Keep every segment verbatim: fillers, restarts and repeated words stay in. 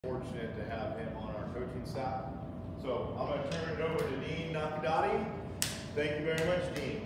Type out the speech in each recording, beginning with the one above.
Fortunate to have him on our coaching staff. So I'm going to turn it over to Dean Nakadati. Thank you very much, Dean.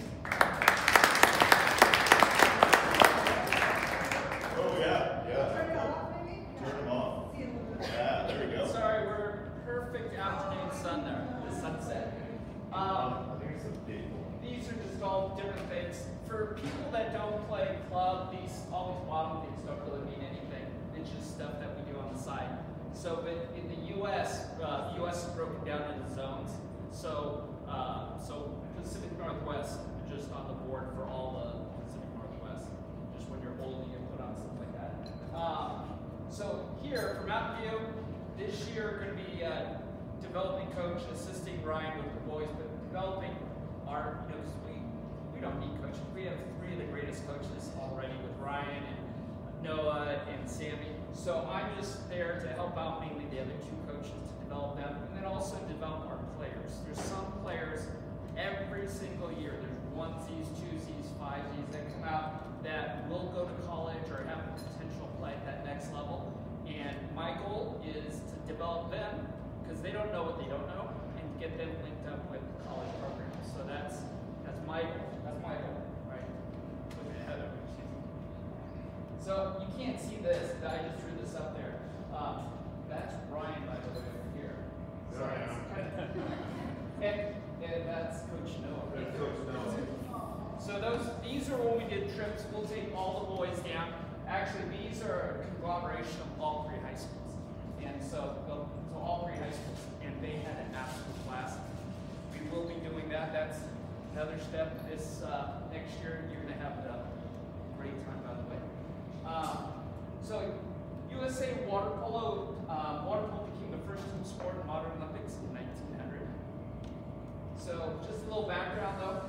Oh yeah, yeah. Turn it off, maybe? Turn them off. Yeah, there we go. Sorry, we're perfect afternoon sun there, the sunset. Um, I think it's a big one. these are just all different things. For people that don't play club, these all these bottom things don't really mean anything. It's just stuff that we do on the side. So, but in the U S, uh, the U S is broken down into zones. So, uh, so Pacific Northwest, just on the board for all the Pacific Northwest. Just when you're old, you get put on stuff like that. Um, so here for Mountain View, this year going to be uh, developing coach, assisting Ryan with the boys, but developing our, you know, 'cause we we don't need coaches. We have three of the greatest coaches already with Ryan and Noah and Sammy. So I'm just there to help out mainly the other two coaches to develop them and then also develop our players. There's some players every single year, there's onesies, twosies, fivesies that come out that will go to college or have the potential to play at that next level. And my goal is to develop them because they don't know what they don't know and get them linked up with college programs. So that's that's my goal. That's my goal, right? Look at Heather. So you can't see this. I just drew this up there. Um, that's Ryan, by the way, over here. So There I am. and, and that's Coach Noah. Right That's there. Coach Noah. So those, these are when we did trips. We'll take all the boys down. Actually, these are a conglomeration of all three high schools. And so, well, so all three high schools, and they had an absolute blast. We will be doing that. That's another step. This uh, next year, you're going to have a great time, by the way. Um, so U S A water polo, um, water polo became the first team sport in modern Olympics in nineteen hundred. So just a little background though.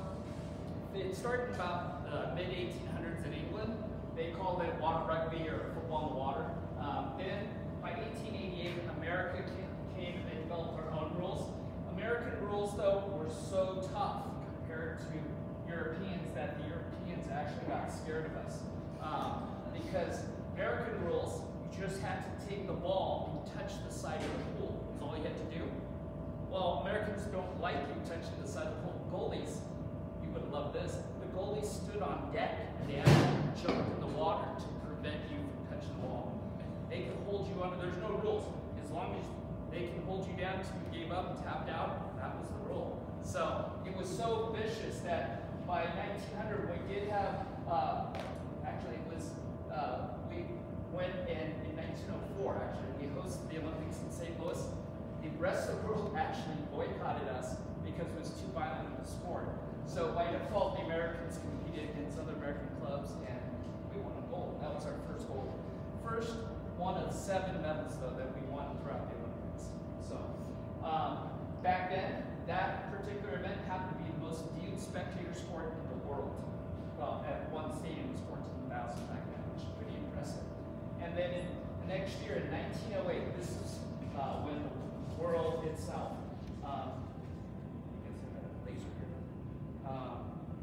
It started in about the mid eighteen hundreds in England. They called it water rugby or football in the water. Um, then by eighteen eighty-eight, America came and they developed their own rules. American rules though were so tough compared to Europeans that the Europeans actually got scared of us. Um, because American rules, you just had to take the ball and touch the side of the pool. That's all you had to do. Well, Americans don't like you touching the side of the pool. Goalies, you would love this. The goalies stood on deck and they actually jumped in the water to prevent you from touching the ball. They can hold you under, there's no rules. As long as they can hold you down until you gave up and tapped out, that was the rule. So it was so vicious that by nineteen hundred we did have, uh, actually it was, Uh, we went in, in nineteen oh four, actually, we hosted the Olympics in Saint Louis. The rest of the world actually boycotted us because it was too violent of a sport. So by default, the Americans competed against other American clubs and we won a gold. That was our first gold. First one of seven medals, though, that we won throughout the Olympics. So um, back then, that particular event happened to be the most viewed spectator sport in the world. Well, at one stadium was fourteen thousand back then. Pretty impressive. And then in the next year, in nineteen oh eight, this is uh, when the world itself, um, I guess I got a laser here. Um,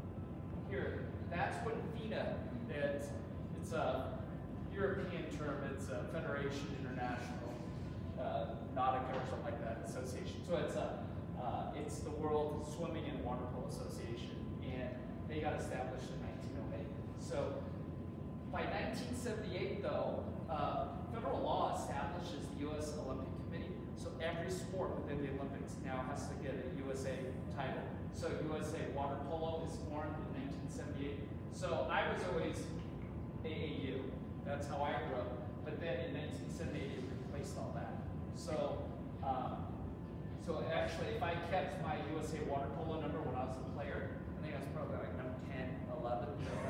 here, that's when FINA, it's, it's a European term, it's a Federation International uh, Nautica or something like that, association. So it's a, uh, it's the World Swimming and Water Polo Association, and they got established in nineteen oh eight. So by nineteen seventy-eight, though, uh, federal law establishes the U S Olympic Committee. So every sport within the Olympics now has to get a U S A title. So U S A Water Polo is formed in nineteen seventy-eight. So I was always A A U. That's how I grew up. But then in nineteen seventy-eight, it replaced all that. So, um, so actually, if I kept my U S A Water Polo number when I was a player, I think I was probably like number ten, eleven.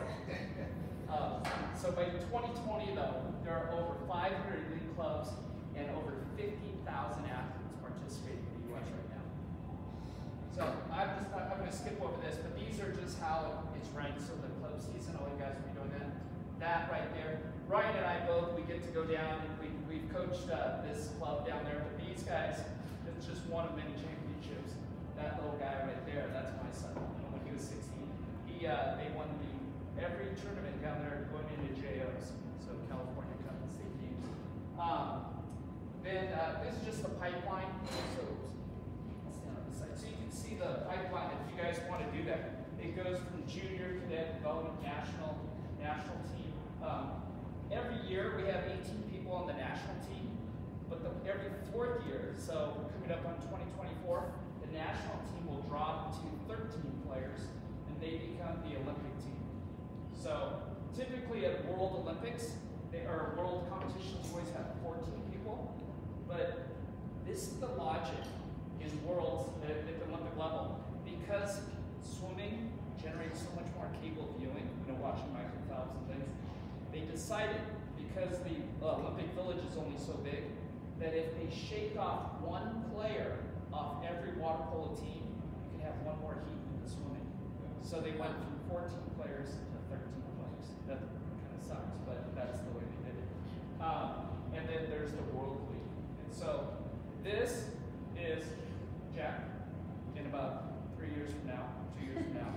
Um, so by twenty twenty, though, there are over five hundred elite clubs and over fifty thousand athletes participating in the U S right now. So I'm just I'm going to skip over this, but these are just how it's ranked. So the club season, all you guys will be doing that. That right there. Ryan and I both, we get to go down and we, we've coached uh, this club down there. But these guys, it's just one of many championships. That little guy right there, that's my son. When he was sixteen, he uh, they won the every tournament down there going into J Os, so California Cup and State Games. Um, Then uh, this is just the pipeline. So, let's stand on this side. So you can see the pipeline if you guys want to do that. It goes from junior, cadet, development, national, national team. Um, every year we have eighteen people on the national team, but the, every fourth year, so we're coming up on twenty twenty-four, the national team will drop to thirteen players, and they become the Olympic team. So typically at World Olympics, they, or World competitions, always have fourteen people, but this is the logic in worlds at, at the Olympic level, because swimming generates so much more cable viewing, you know, watching Michael Phelps and things. They decided, because the uh, Olympic Village is only so big, that if they shake off one player off every water polo team, you can have one more heat in the swimming. So they went from fourteen players to thirteen players. That kind of sucks, but that's the way they did it. Um, and then there's the World League. And so this is Jack in about three years from now, two years from now.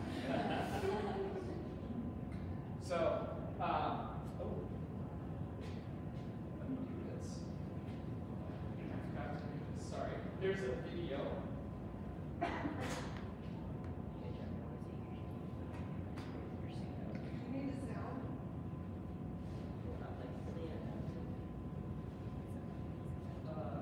So, um, oh, let me do this. I forgot to do this. Sorry. There's a video. You need the sound? Uh,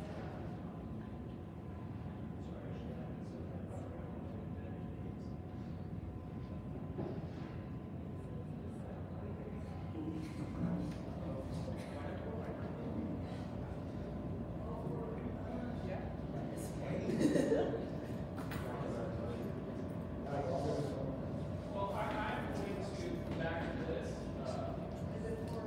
Well, I, I'm going to go back to this. Uh, Is it for?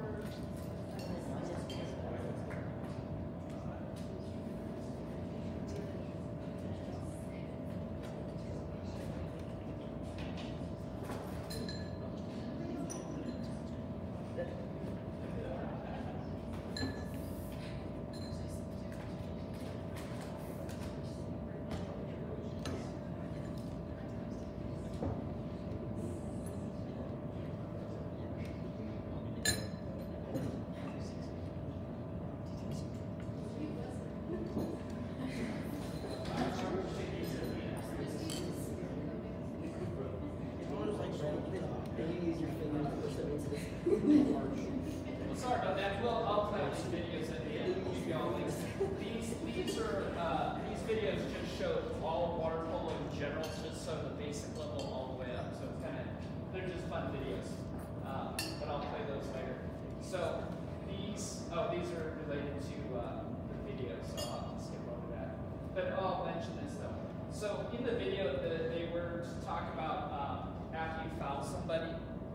Well, sorry about that. Well, I'll play these videos at the end. We'll give you all links. These these are uh, these videos just show all of water polo in general, just so the basic level all the way up. So it's kind of they're just fun videos. Um, but I'll play those later. So these oh these are related to uh, the video, so I'll have to skip over that. But I'll mention this though. So in the video, the, they were to talk about um, after you foul somebody.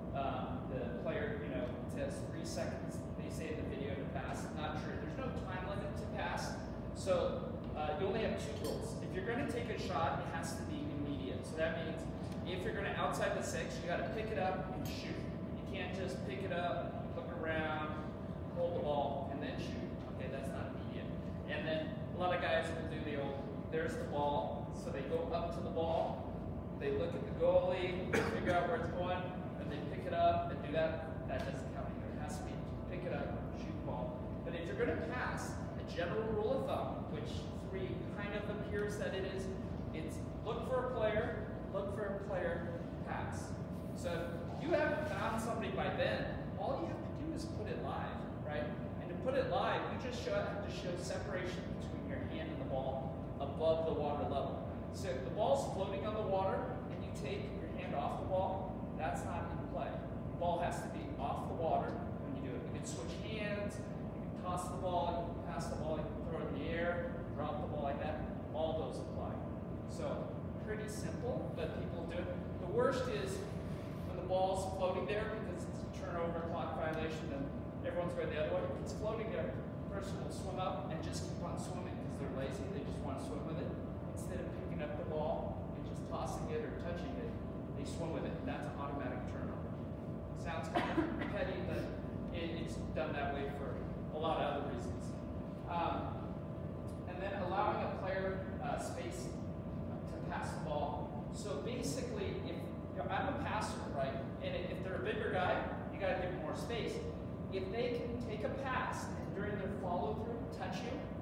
Um, the player, you know, has three seconds, they say in the video, to pass. Not true. There's no time limit to pass. So uh, you only have two rules. If you're going to take a shot, it has to be immediate. So that means if you're going to outside the six, you got to pick it up and shoot. You can't just pick it up, look around, hold the ball, and then shoot. Okay, that's not immediate. And then a lot of guys will do the old, there's the ball. So they go up to the ball, they look at the goalie, figure out where it's going, they pick it up and do that, that doesn't count either. It has to be pick it up, shoot the ball. But if you're going to pass, a general rule of thumb, which three kind of appears that it is, it's look for a player, look for a player, pass. So if you haven't found somebody by then, all you have to do is put it live, right? And to put it live, you just show, have to show separation between your hand and the ball above the water level. So if the ball's floating on the water and you take your hand off the ball, that's not in play. The ball has to be off the water when you do it. You can switch hands, you can toss the ball, you can pass the ball, you can throw it in the air, drop the ball like that. All those apply. So pretty simple, but people do it. The worst is when the ball's floating there because it's a turnover clock violation and everyone's going the other way. If it's floating there, the person will swim up and just keep on swimming because they're lazy. They just want to swim with it. Instead of picking up the ball and just tossing it or touching it, they swim with it, and that's an automatic turnover. Sounds kind of petty, but it, it's done that way for a lot of other reasons. Um, and then allowing a player uh, space to pass the ball. So basically, if you know, I'm a passer, right, and if they're a bigger guy, you got to give them more space. If they can take a pass and during their follow through touch you,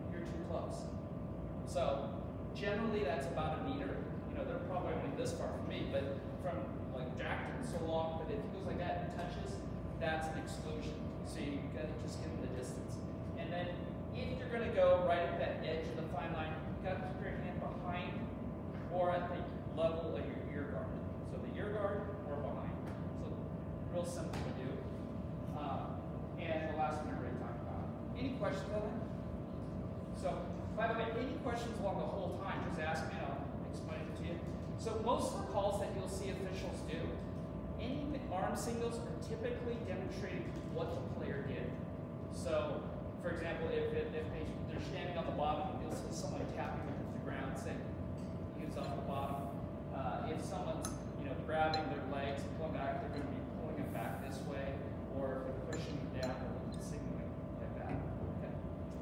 So generally that's about a meter. You know, they're probably only this far from me, but from like Jackson, so long, but if he goes like that and touches, that's an exclusion. So you gotta just give him the distance. And then if you're gonna go right at that edge of the fine line, you gotta keep your hand behind or at the level of your ear guard. So the ear guard or behind. So real simple to do. Um, and the last one I already talked about. Any questions on that? So, by the way, any questions along the whole time, just ask me and I'll explain it to you. So most of the calls that you'll see officials do, any arm signals are typically demonstrating what the player did. So, for example, if, if they, they're standing on the bottom, you'll see someone tapping the ground saying, use off the bottom. Uh, if someone's you know, grabbing their legs and pulling back, they're going to be pulling it back this way, or if they're pushing them down, they're signaling like that. Okay.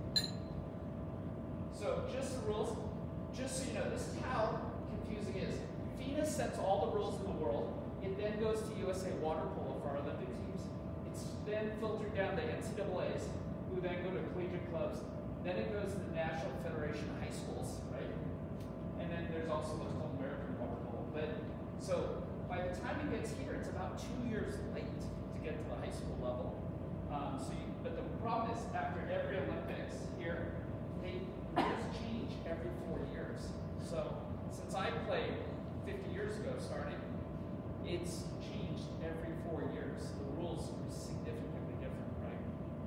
So just the rules, just so you know, this is how confusing it is. FINA sets all the rules in the world. It then goes to U S A Water Polo for our Olympic teams. It's then filtered down to N C double A's, who then go to collegiate clubs. Then it goes to the National Federation of High Schools, right? And then there's also what's called American Water Polo. But so by the time it gets here, it's about two years late to get to the high school level. Um, so, you, but the problem is, after every Olympics here, they rules change every four years. So since I played fifty years ago, starting, it's changed every four years. The rules are significantly different, right?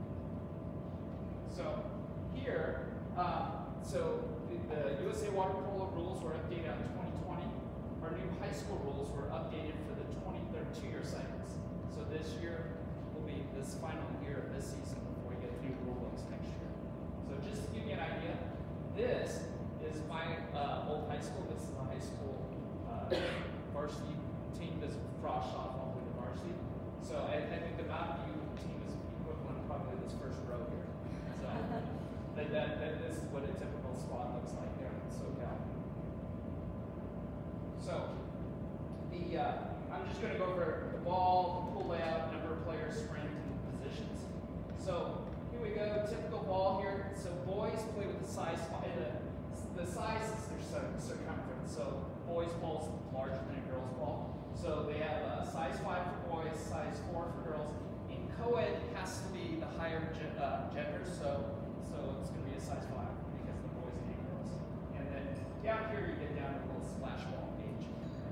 So here, um, so the, the U S A Water Polo rules were updated in twenty twenty. Our new high school rules were updated for the twenty, their two-year cycles. So this year will be this final year of this season before we get new rule books next year. So just to give you an idea, this is my uh, old high school. This is the high school uh, varsity team. This is Frost off all the way to varsity. So I, I think the Mountain View team is equivalent probably to this first row here. So that, that, that this is what a typical squad looks like there in SoCal. So the uh, I'm just going to go over the ball, the pull layout, number of players, sprint, and positions. So here we go, typical ball here. So boys play with the size, the, the size is their circumference. So boys' ball is larger than a girl's ball. So they have a size five for boys, size four for girls. In co-ed, it has to be the higher gen, uh, gender, so so it's going to be a size five because the boys and girls. And then down here you get down to a little splash ball age.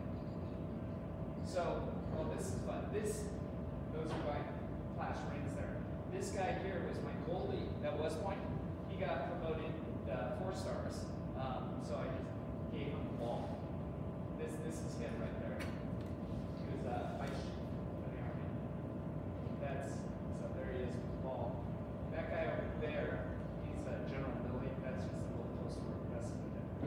So, well, this is fun. This, those are my class rings there. This guy here was my goalie at West Point. He got promoted uh, four stars, um, so I just gave him the ball. This this is him right there. He was uh, vice for the Army. That's so there he is with the ball. That guy over there, he's uh, General Billy. That's just a little closer investment with him.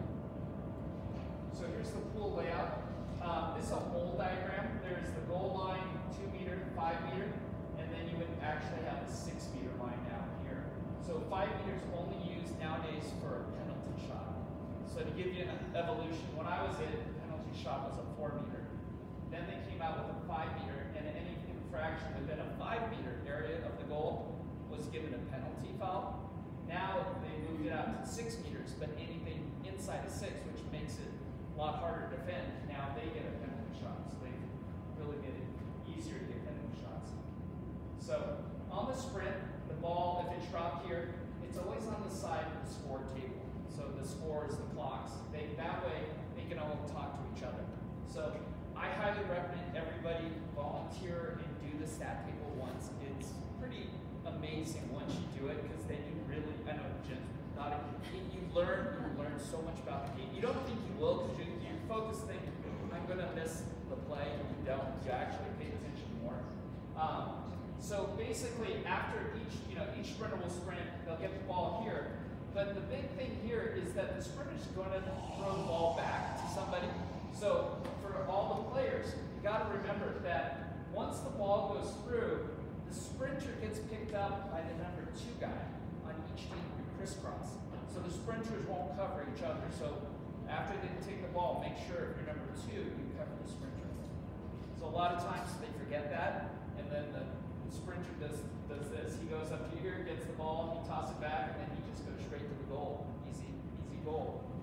So here's the pool layout. Um, this is a hole diagram. There's the goal line, two meter, five meter, and then you would actually have a six meter line down here. So five meters only used nowadays for a penalty shot. So to give you an evolution, when I was in, penalty shot was a four meter. Then they came out with a five meter, and any infraction within a five meter area of the goal was given a penalty foul. Now they moved it out to six meters, but anything inside of six, which makes it a lot harder to defend, now they get a penalty shot. So they've really made it easier to get penalty shots. So on the sprint, the ball, if it's dropped here, it's always on the side of the score table. So the scores, the clocks, they, that way they can all talk to each other. So I highly recommend everybody volunteer and do the stat table once. It's pretty amazing once you do it, because then you really, I know Jim's not a, you learn, you learn so much about the game. You don't think you will, because you, you focus thinking, I'm gonna miss the play, and you don't, you actually pay attention more. Um, so basically after each, you know, each sprinter will sprint, they'll get the ball here, but the big thing here is that the sprinter's gonna throw the ball back to somebody. So for all the players, you gotta remember that once the ball goes through, the sprinter gets picked up by the number two guy on each team crisscross. So the sprinters won't cover each other. So after they take the ball, make sure if you're number two, you cover the sprinter. So a lot of times they forget that, and then the sprinter does does this. He goes up to here, gets the ball, he tosses it back, and then he just goes straight to the goal. Easy, easy goal.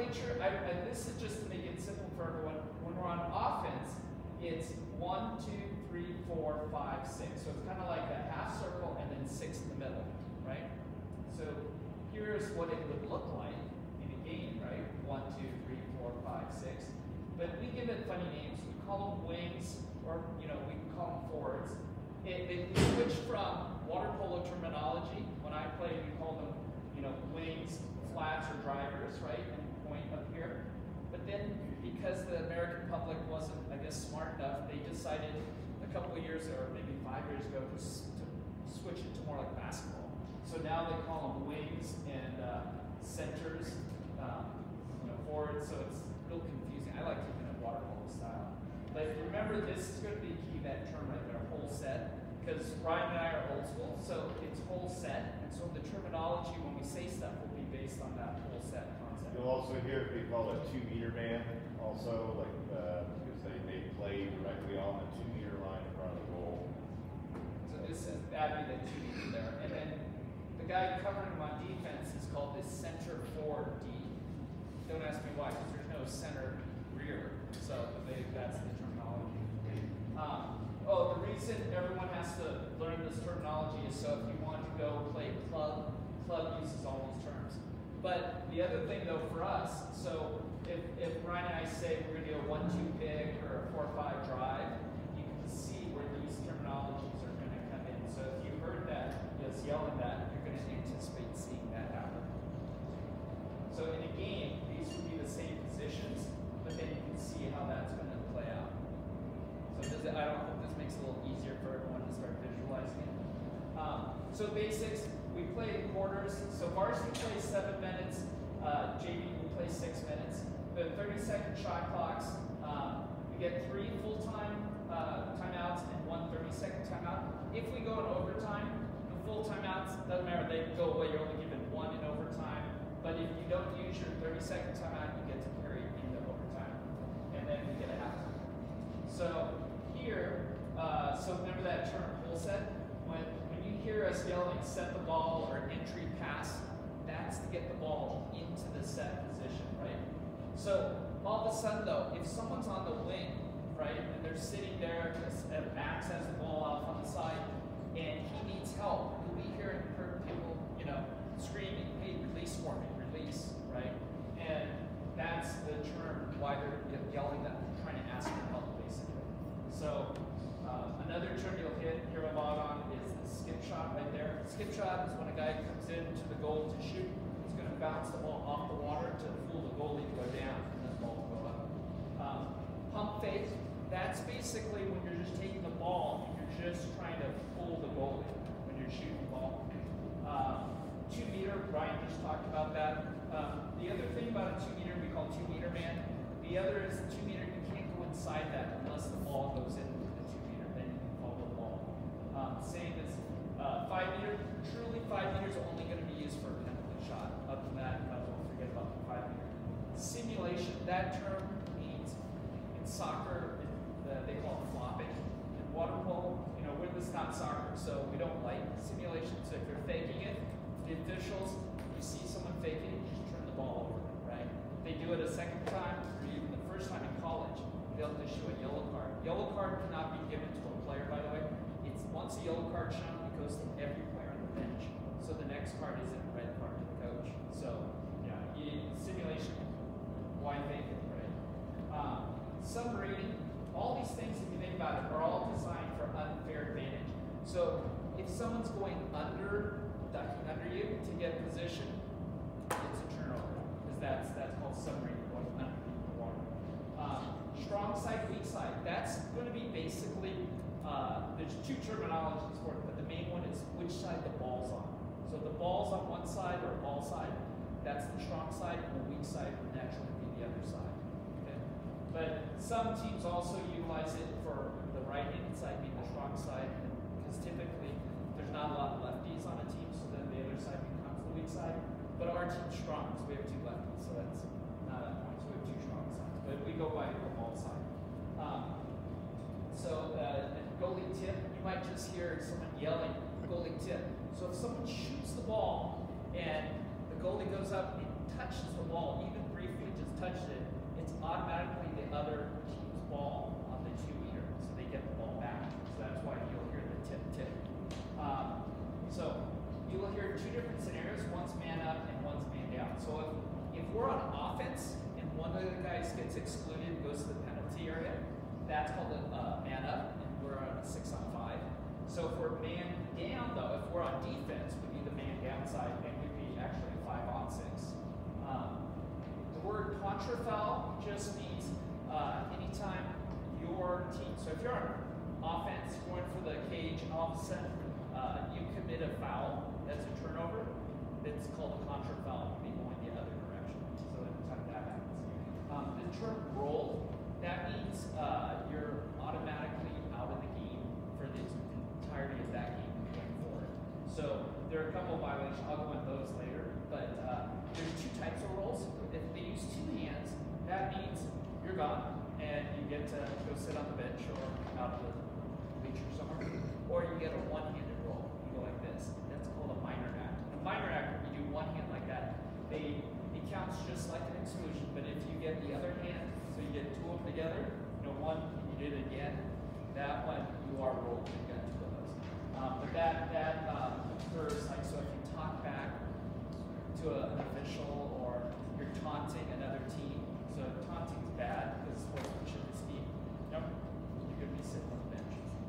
nomenclature, I, I, this is just to make it simple for everyone. When we're on offense, it's one, two, three, four, five, six. So it's kind of like a half circle and then six in the middle, right? So here's what it would look like in a game, right? One, two, three, four, five, six. But we give it funny names. We call them wings, or you know, we can call them forwards. It, it we switched from water polo terminology. When I played, we called them, you know, wings, flats, or drivers, right? And point up here. But then, because the American public wasn't, I guess, smart enough, they decided a couple of years or maybe five years ago to, to switch it to more like basketball. So now they call them wings and uh, centers, um, you know, forwards. So it's real confusing. I like keeping it water polo style. But remember, this is going to be key, that term right there, whole set. Because Ryan and I are old school, so it's whole set. And so the terminology when we say stuff will be based on that whole set concept. You'll also hear it be called a two-meter man, also, like uh, because they, they play directly on the two-meter line in front of the goal. So this is that'd be the two-meter there. And then the guy covering him on defense is called this center forward D. Don't ask me why, because there's no center rear. So they, that's the terminology. Um, oh, the reason everyone has to learn this terminology is so if you want to go play club, club uses all these terms. But the other thing though for us, so if, if Ryan and I say we're going to do a one two pick or a four five drive, you can see where these terminologies are going to come in. So if you heard that, us yelling that, you're going to anticipate seeing that happen. So in a game, these would be the same positions, but then you can see how that's going to play out. So does it, I don't hope this makes it a little easier for everyone to start visualizing it. Um, so basics, we play in quarters. So varsity plays seven minutes, uh, J V we play six minutes. The thirty second shot clocks, um, we get three full-time uh, timeouts and one thirty second timeout. If we go in overtime, the full timeouts, doesn't matter, they go away, you're only given one in overtime. But if you don't use your thirty second timeout, you get to carry into overtime. And then we get a halftime. So here, uh, so remember that term, full set? When, when you hear us yelling, set the ball or entry pass, that's to get the ball into the set position, right? So all of a sudden though, if someone's on the wing, right, and they're sitting there, because Max has the ball off on the side, and he needs help, and we hear people, you know, screaming, hey, release for me, release, right? And that's the term why they're yelling that, trying to ask for help, basically. So uh, another term you'll hit, hear a lot on is the skip shot right there. Skip shot is when a guy comes into the goal to shoot, he's going to bounce the ball off the water to fool the goalie to go down, and then the ball will go up. Um, pump fake, that's basically when you're just taking the ball and you're just trying to fool the goalie when you're shooting the ball. Um, two meter, Brian just talked about that. Um, the other thing about a two meter we call two meter man. The other is the two meter, you can't go inside that unless the ball goes into the two meter, then you can follow the ball. Um, same as uh, five meter, truly five meters are only going to be used for a penalty shot. Other than that, uh, don't forget about the five meter. Simulation, that term means in soccer, it, uh, they call it flopping. In water polo, you know, we're this not soccer, so we don't like simulation. So if you're faking it, the officials, you see someone faking it, you just turn the ball over, right? If they do it a second time, or even the first time in college, they'll issue a yellow card. Yellow card cannot be given to a player, by the way. It's once a yellow card shown, it goes to every player on the bench. So the next card isn't a red card to the coach. So yeah, you, simulation, why fake it, right? Um, submarine, all these things, if you think about it, are all designed for unfair advantage. So if someone's going under, ducking under you to get position, it's a turnover, because that's that's called submarine, going underneath the water. Um, strong side, weak side, that's going to be basically, uh, there's two terminologies for it, but the main one is which side the ball's on. So the ball's on one side or ball side, that's the strong side, and the weak side would naturally be the other side. Okay? But some teams also utilize it for the right-handed side being the strong side, because typically there's not a lot of lefties on a team, so then the other side becomes the weak side. But our team's strong, so we have two lefties, so that's not a point, so we have two strong sides. But we go by the ball side. Um, so uh, goalie tip, you might just hear someone yelling, goalie tip. So if someone shoots the ball and the goalie goes up and touches the ball, even briefly, touches it, it's automatically the other team's ball on the two meter, so they get the ball back. So that's why you'll hear the tip tip. Um, so you will hear two different scenarios. One's man up and one's man down. So if, if we're on offense and one of the guys gets excluded and goes to the penalty area, that's called a uh, man up, and we're on a six on five. So if we're man down, though, if we're on defense, we'd be the man down side, and we'd be actually a five on six. Um, the word contra foul just means uh, anytime your team, so if you're on offense going for the cage and all of a sudden uh, you commit a foul, that's a turnover, it's called a contra foul, be going the other direction. So anytime that happens. Um, the term roll, that means uh, you're automatically out of the game for the entirety of that game going forward. So there are a couple of violations, I'll go into those later, but uh, there's two types of rolls. If they use two hands, that means you're gone and you get to go sit on the bench or out of the bleacher somewhere. Or you get a one-handed roll. You go like this. That's called a minor act. A minor act, when you do one hand like that, they it counts just like an exclusion. But if you get the other hand, so you get two of them together, you know, one, and you did it again, that one you are rolled. You got two of those. Um, but that that um, occurs like so if you talk back to a, an official or you're taunting another team. So taunting's bad because sportsmanship is key. Nope, you're gonna be sitting on the bench.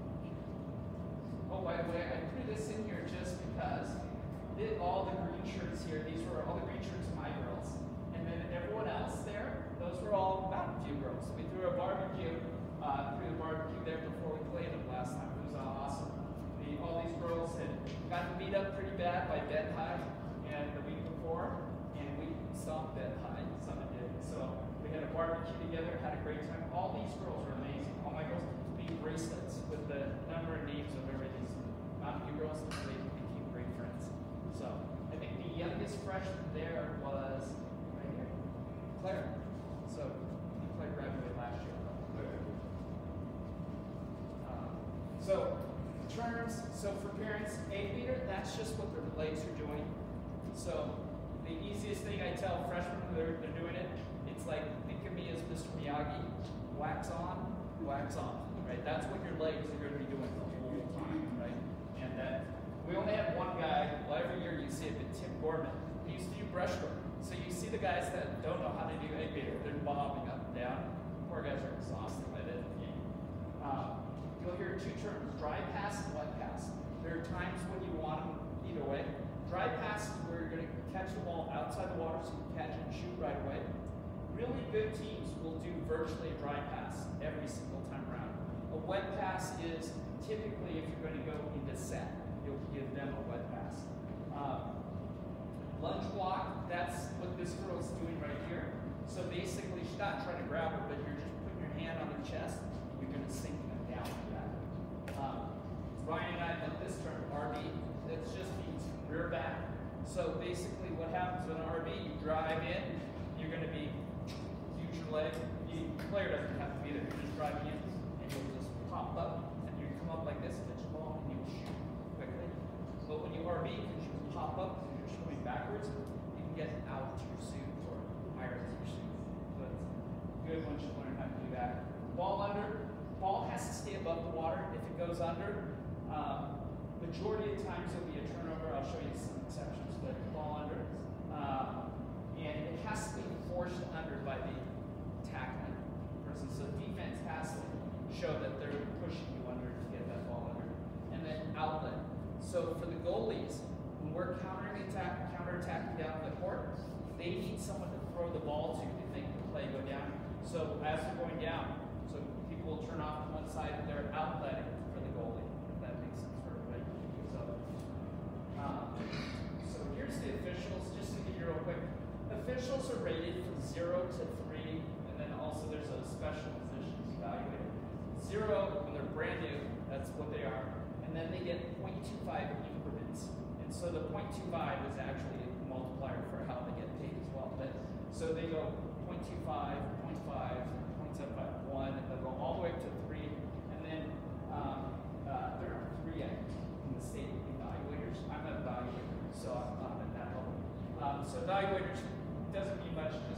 Oh, by the way, I threw this in here just because it, all the green shirts here, these were all the green shirts of my girls. And then everyone else there, those were all Mountain View girls. We threw a barbecue, uh, threw the barbecue there before we played them last time. It was uh, awesome. The, all these girls had gotten beat up pretty bad by Ben High and the week before, and we stopped Ben High, some did. So we had a barbecue together, had a great time. All these girls are amazing. All my girls made bracelets with the number and names of every these Mountain View girls, and they became great friends. So I think the youngest freshman there was right here, Claire. So he played graduate last year. Um, so terms, so for parents, eight meter, that's just what their legs are doing. So the easiest thing I tell freshmen when they're, they're doing it, it's like, think of me as Mister Miyagi, wax on, wax off, right? That's what your legs are going to be doing the whole time, right? And that, we only have one guy, well, every year you see it, but Tim Gorman, he used to do breaststroke. So you see the guys that don't know how to do eight meter, they're bobbing up and down. Poor guys are exhausted by the end of the game. Um, you'll hear two terms, dry pass and wet pass. There are times when you want them either way. Dry pass is where you're going to catch the ball outside the water so you can catch it and shoot right away. Really good teams will do virtually a dry pass every single time around. A wet pass is typically if you're going to go into set, you'll give them a wet pass. Um, lunge block, that's what this girl's doing right here. So basically, she's not trying to grab her, but you're just putting your hand on her chest, and you're going to sink them down like that. Um, Ryan and I love this term, R B. That just means rear back. So basically what happens with an R B, you drive in, you're going to be, use your leg, the player doesn't have to be there, you're just driving in, and you'll just pop up, and you come up like this, catch the ball, and you shoot quickly. But when you R B, because you pop up, and you're swimming backwards, you can get out to your suit, or higher than your suit. So it's good once you learn how to do that. Ball under, ball has to stay above the water. If it goes under, um, majority of times it'll be a turnover. I'll show you some exceptions, but ball under. Um, and it has to be forced under by the tackling person. So defense has to show that they're pushing you under to get that ball under. And then outlet. So for the goalies, when we're countering attack, counter-attacking down the court, they need someone to throw the ball to to make the play go down. So as they're going down, so people will turn off to one side and they're outletting for the goalie. If that makes sense for everybody. So, um, so here's the officials, just to give you real quick. Officials are rated from zero to three, and then also there's a special positions evaluated. Zero, when they're brand new, that's what they are. And then they get zero point two five increments. And so the zero point two five is actually a multiplier for how they get paid as well. But so they go zero point two five, zero point five, zero point seven five, one, and they'll go all the way up to three. And then um, uh, there are three in the state evaluators. I'm an evaluator, so I'm not at that level. Um, so evaluators doesn't mean much, it just means you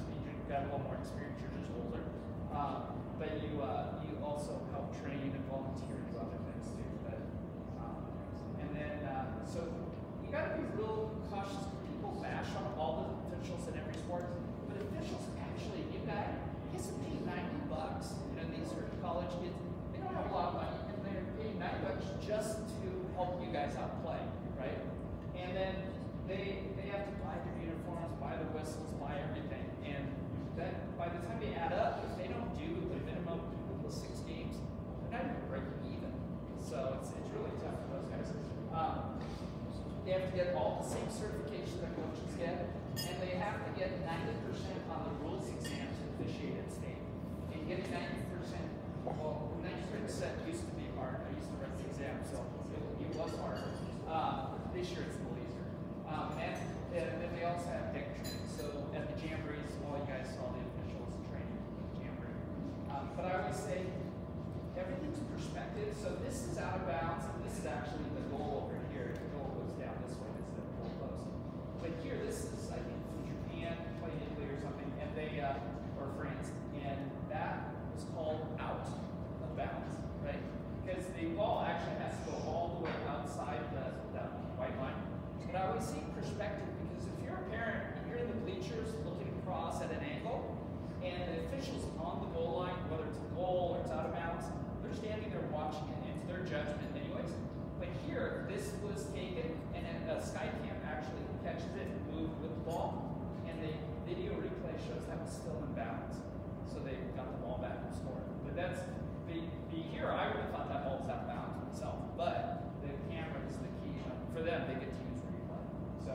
you've got a little more experience, you're just older. Um, but you uh, you also help train and volunteer and do other things too. But, um, and then, uh, so you got to be real cautious. People bash on all the officials in every sport, but officials actually, you guys, gets to pay ninety bucks. You know, these are college kids. They don't have a lot of money, and they're paying ninety bucks just to help you guys out play, right? And then they they have to buy their uniforms, buy the whistles, buy everything. And then by the time they add up, if they don't do the minimum of the six games, they're not even breaking even. So it's, it's really tough for those guys. Um, they have to get all the same certification that coaches get, and they have to get ninety percent on the rules exam to officiate at state. And getting ninety percent, well, ninety percent used to be hard. I used to write the exam, so it, it was hard. Um, this year it's a little easier. Um, and, and then they also have deck training. So at the jamborees, all you guys saw the officials training jamboree. Um, but I always say everything's perspective. So this is out of bounds, and this is actually the goal over here. The goal goes down this way instead of goal post. But here, this is I think from Japan, playing Italy or something, and they uh, or France, and that was called out of bounds, right? Because the ball actually has to go all the way outside the, the white line. But I always see perspective, because if you're a parent and you're in the bleachers looking across at an angle, and the official's on the goal line, whether it's a goal or it's out of bounds, they're standing there watching it, and it's their judgment anyways. But here, this was taken, and a Skycam actually catches it and moved with the ball, and the video replay shows that was still in bounds. So they got the ball back and scored. But that's, the, the here, I would have thought that ball was out of bounds myself, but the camera is the key. For them, they get to use replay. So,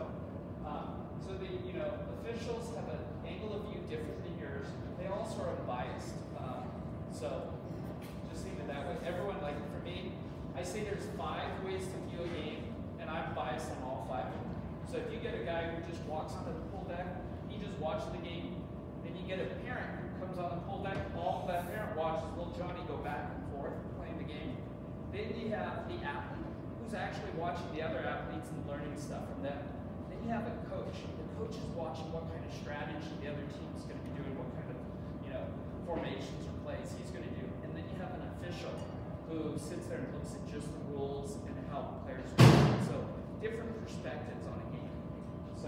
um, so the, you know, officials have an angle of view different than yours. They also are unbiased. Um, so, just think of it that way. Everyone, like for me, I say there's five ways to view a game, and I'm biased on all five of them. So if you get a guy who just walks onto the pool deck, he just watches the game. Then you get a parent who comes on the pool deck, all that parent watches little Johnny go back and forth playing the game. Then you have the athlete who's actually watching the other athletes and learning stuff from them. Then you have a coach. The coach is watching what kind of strategy the other team is going to be doing, what kind of, you know, formations or plays he's going to do. And then you have an official who sits there and looks at just the rules and how players are playing. So different perspectives on a game. So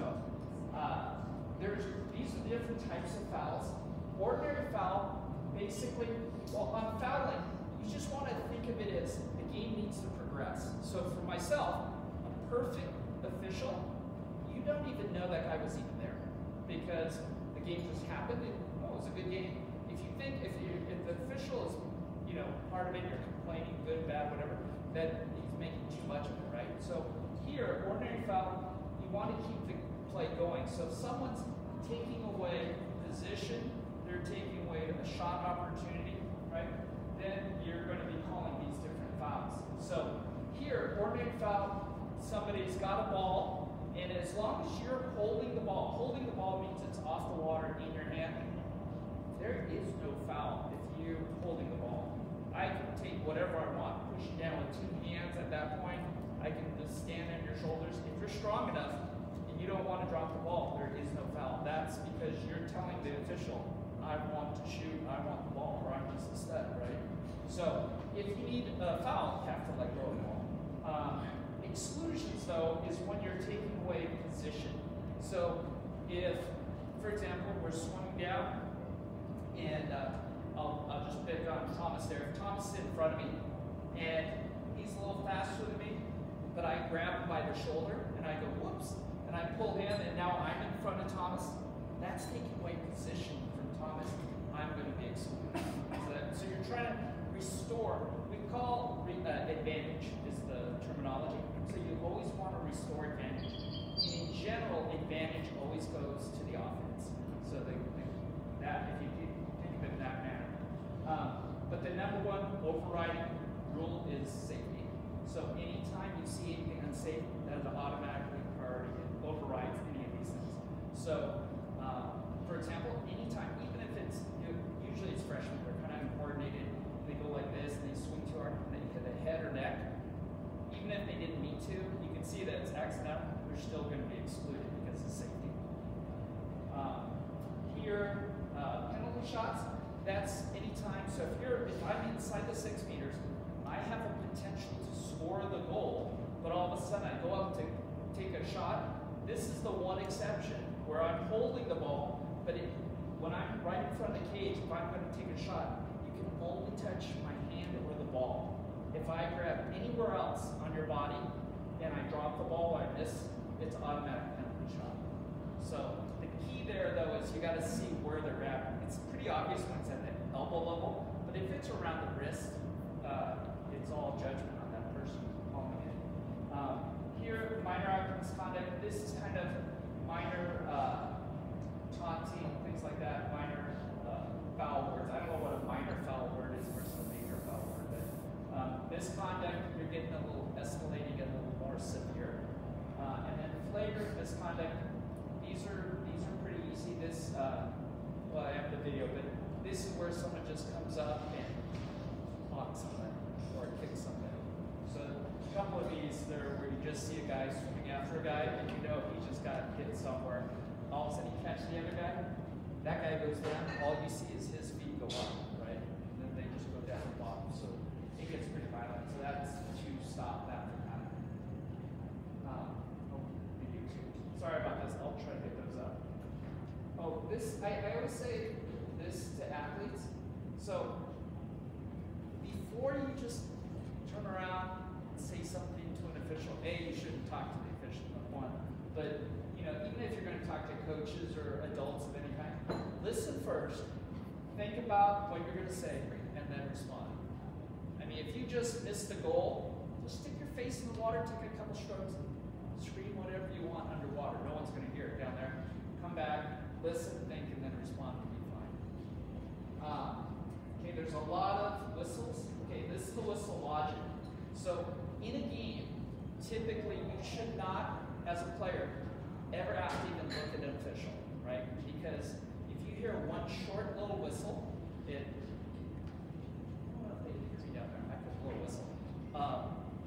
uh, there's these are different types of fouls. Ordinary foul, basically, well, on fouling, you just want to think of it as the game needs to progress. So for myself, a perfect official, you don't even know that guy was even there, because the game just happened and, oh, it was a good game. If you think, if, you, if the official is, you know, part of it, you're complaining, good, bad, whatever, that he's making too much of it, right? So here, ordinary foul, you want to keep the play going. So if someone's taking away position, they're taking away a shot opportunity, right? Then you're going to be calling these different fouls. So here, ordinary foul, somebody's got a ball, and as long as you're holding the ball, holding the ball means it's off the water in your hand. There is no foul if you're holding the ball. I can take whatever I want, push it down with two hands at that point. I can just stand on your shoulders. If you're strong enough and you don't want to drop the ball, there is no foul. That's because you're telling the official, I want to shoot, I want the ball, or I'm just a stud, right? So if you need a foul, you have to let go of the ball. Um, exclusions, though, is when you're taking away position. So if, for example, we're swinging down, and uh, I'll, I'll just pick on Thomas there. If Thomas is in front of me, and he's a little faster than me, but I grab him by the shoulder, and I go, whoops, and I pull him, and now I'm in front of Thomas, that's taking away position from Thomas. I'm going to be excluded. So, that, so you're trying to restore, we call re, uh, advantage is the terminology. So you always want to restore advantage. And in general, advantage always goes to the offense. So the, the, that, if you think of it in that manner. Um, but the number one overriding rule is safety. So anytime you see anything unsafe, that is automatically priority. It overrides any of these things. So, um, for example, anytime, even if it's, you know, usually it's freshmen, they're kind of uncoordinated, they go like this, and they swing too hard, and they hit the head or neck. Even if they didn't mean to, you can see that it's accidental, they're still going to be excluded because of safety. Um, here, uh, shots, that's anytime. So if you're, if I'm inside the six meters, I have a potential to score the goal, but all of a sudden I go up to take a shot. This is the one exception where I'm holding the ball, but it, when I'm right in front of the cage, if I'm going to take a shot, you can only touch my hand or the ball. If I grab anywhere else on your body and I drop the ball or I miss, it's automatic penalty shot. So the key there though is you got to see where they're grabbing. It's pretty obvious when it's at the elbow level, but if it's around the wrist, uh, it's all judgment on that person calling it. Um, here, minor act misconduct. This is kind of minor uh, taunting, things like that. Minor uh, foul words. I don't know what a minor foul word is versus a major foul word, but um, misconduct, you're getting a little escalating, a little more severe. Uh, and then flagrant misconduct. These are these are pretty easy. This, uh, well, I have the video, but this is where someone just comes up and blocks somebody or kicks somebody. So a couple of these there where you just see a guy swimming after a guy and you know he just got hit somewhere. All of a sudden he catches the other guy. That guy goes down. All you see is his feet go up, right? And then they just go down the bottom. So it gets pretty violent. So that's to stop that from happening. Um, oh, video two. Sorry about this. I'll try to get those up. Oh, this I, I always say this to athletes. So before you just turn around and say something to an official, A, you shouldn't talk to the official, number one. But you know, even if you're going to talk to coaches or adults of any kind, listen first, think about what you're going to say, and then respond. I mean, if you just miss the goal, just stick your face in the water, take a couple strokes, scream whatever you want underwater. No one's going to hear it down there. Come back, listen, think, and then respond to be fine. Um, okay, there's a lot of whistles. Okay, this is the whistle logic. So in a game, typically you should not, as a player, ever have to even look at an official, right? Because if you hear one short little whistle, it, I don't know if they can hear me down there, I could blow a whistle. Um,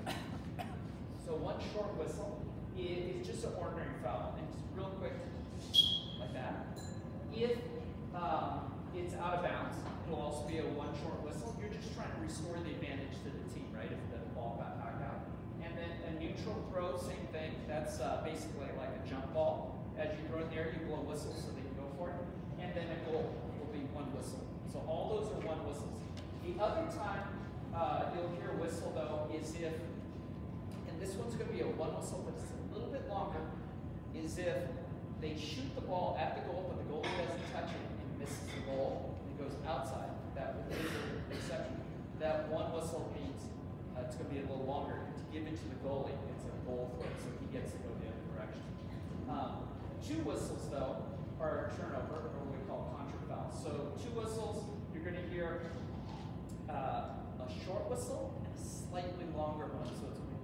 so one short whistle is just an ordinary foul, and just real quick, like that. If um, it's out of bounds, it'll also be a one short whistle. You're just trying to restore the advantage to the team, right? If the ball got knocked out. And then a neutral throw, same thing. That's uh, basically like a jump ball. As you throw it in the air, you blow a whistle so they can go for it. And then a goal will be one whistle. So all those are one whistles. The other time uh, you'll hear a whistle though is if, and this one's going to be a one whistle, but it's a little bit longer, is if they shoot the ball at the goal, but the goalie doesn't touch it and misses the goal. It goes outside. That is an exception. That one whistle means uh, it's going to be a little longer. To give it to the goalie, it's a goal throw, so he gets to go the other direction. Um, two whistles, though, are a turnover, or what we call contra foul. So two whistles, you're going to hear uh, a short whistle and a slightly longer one. So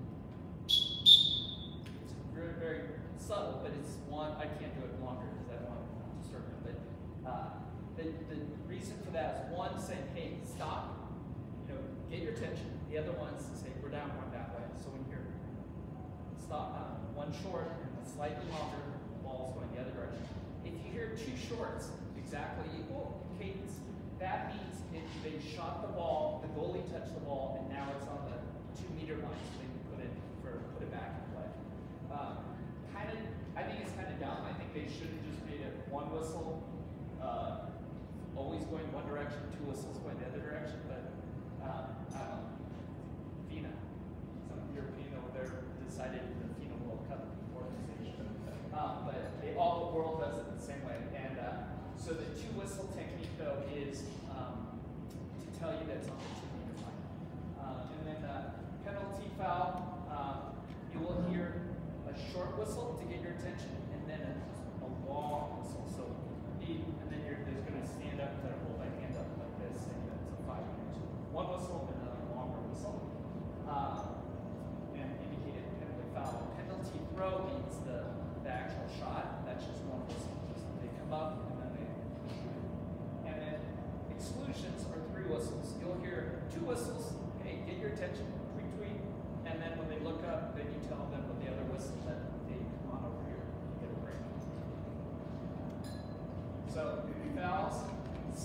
it's, it's very, very subtle, but it's one. I can't do it longer because I don't want to disturb it. But uh, the, the reason for that is one saying, hey, stop, you know, get your attention. The other one's to say, we're down one that way. So when you're stop, uh, one short and slightly longer, the ball's going the other direction. If you hear two shorts, exactly equal cadence, that means it, they shot the ball, the goalie touched the ball, and now it's on the two meter line, so they can put it for put it back in play. Um, kind of, I think it's kind of dumb. I think they should have just made it one whistle, uh, always going one direction, two whistles going the other direction. But um, I don't know. FINA, some European over there decided the FINA World Cup organization. Um, but they, all the world does it the same way. And uh, so the two whistle technique though is um, to tell you that it's on the two meter line. Uh, and then uh, penalty foul, um, you will hear a short whistle to get your attention, and then a, a long whistle. So and then you're just going to stand up and hold my hand up like this, saying that it's a five minutes. One whistle and another longer whistle. Um, and indicated penalty foul. Penalty throw means the, the actual shot. That's just one whistle. Just they come up and then they and then exclusions are three whistles. You'll hear two whistles, okay, get your attention, tweet tweet, and then when they look up, then you tell them with the other whistle that they come on over here.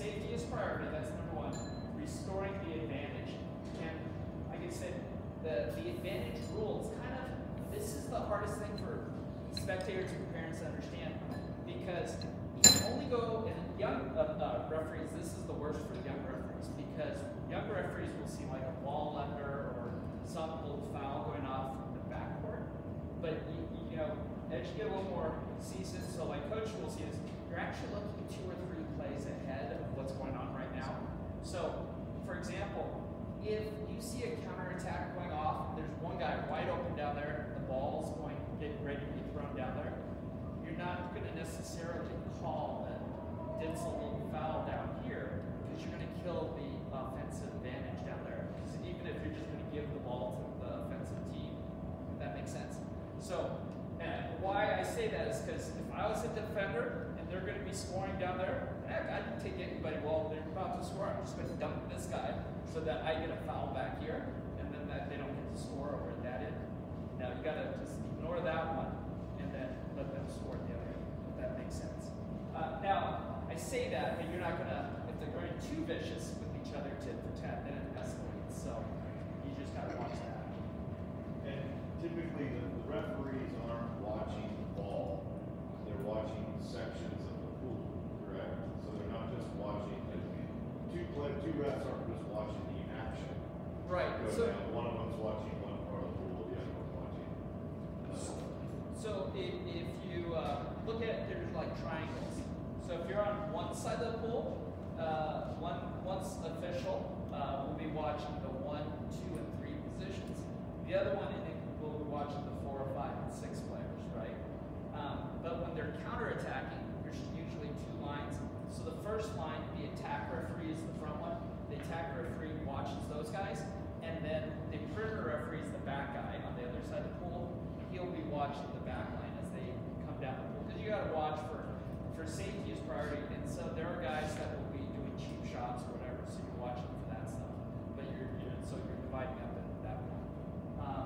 safety is priority. That's number one. Restoring the advantage. And like I said, the, the advantage rule is kind of, this is the hardest thing for spectators and parents to understand, because you only go, and young uh, uh, referees, this is the worst for young referees, because young referees will see like a ball under or some little foul going off from the backcourt. But you, you know, as you get a little more seasoned, so like coach will see is you're actually looking two or three plays ahead of what's going on right now. So, for example, if you see a counterattack going off, there's one guy wide open down there, the ball's going, getting ready to be thrown down there, you're not going to necessarily call that it's a little foul down here, because you're going to kill the offensive advantage down there. Because even if you're just going to give the ball to the offensive team, if that makes sense. So, and why I say that is because if I was a defender and they're going to be scoring down there, heck, I'd take anybody. Well, they're about to score, I'm just going to dump this guy so that I get a foul back here, and then that they don't get to score over at that end. Now you got to just ignore that one and then let them score at the other end, if that makes sense. Uh, now, I say that, but you're not going to, if they're going too vicious with each other tit for tat, then it escalates. So you just got to watch that. And typically the, the referees aren't watching the ball, they're watching sections of the pool, correct? So they're not just watching, like, two play, two refs aren't just watching the action. Right. Go So, down. One of them's watching one part of the pool, the other one's watching. Uh, so if, if you uh, look at, there's like triangles. So if you're on one side of the pool, uh, one one's official uh, will be watching the one, two, and three positions. The other one in it will be watching the four, five, and six players, right? Um, but when they're counterattacking, there's usually two lines. So the first line, the attack referee is the front one. The attack referee watches those guys, and then the perimeter referee is the back guy on the other side of the pool. He'll be watching the back line as they come down the pool, because you got to watch for for safety is priority. And so there are guys that will be doing cheap shots or whatever, so you're watching for that stuff. But you're, you know, so you're dividing up at that point. Um,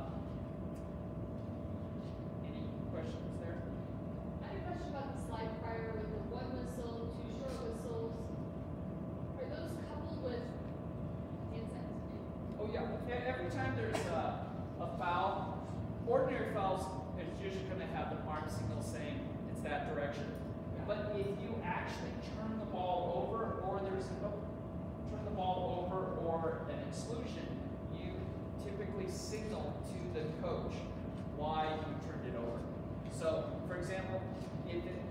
any questions there? I had a question about the slide prior with the one whistle, two short whistles. Are those coupled with handsets? Oh yeah, E- every time there's a, a foul, ordinary fouls, it's usually going to have the arm signal saying it's that direction. But if you actually turn the ball over, or there's a turn the ball over or an exclusion, you typically signal to the coach why you turned it over. So, for example, if it,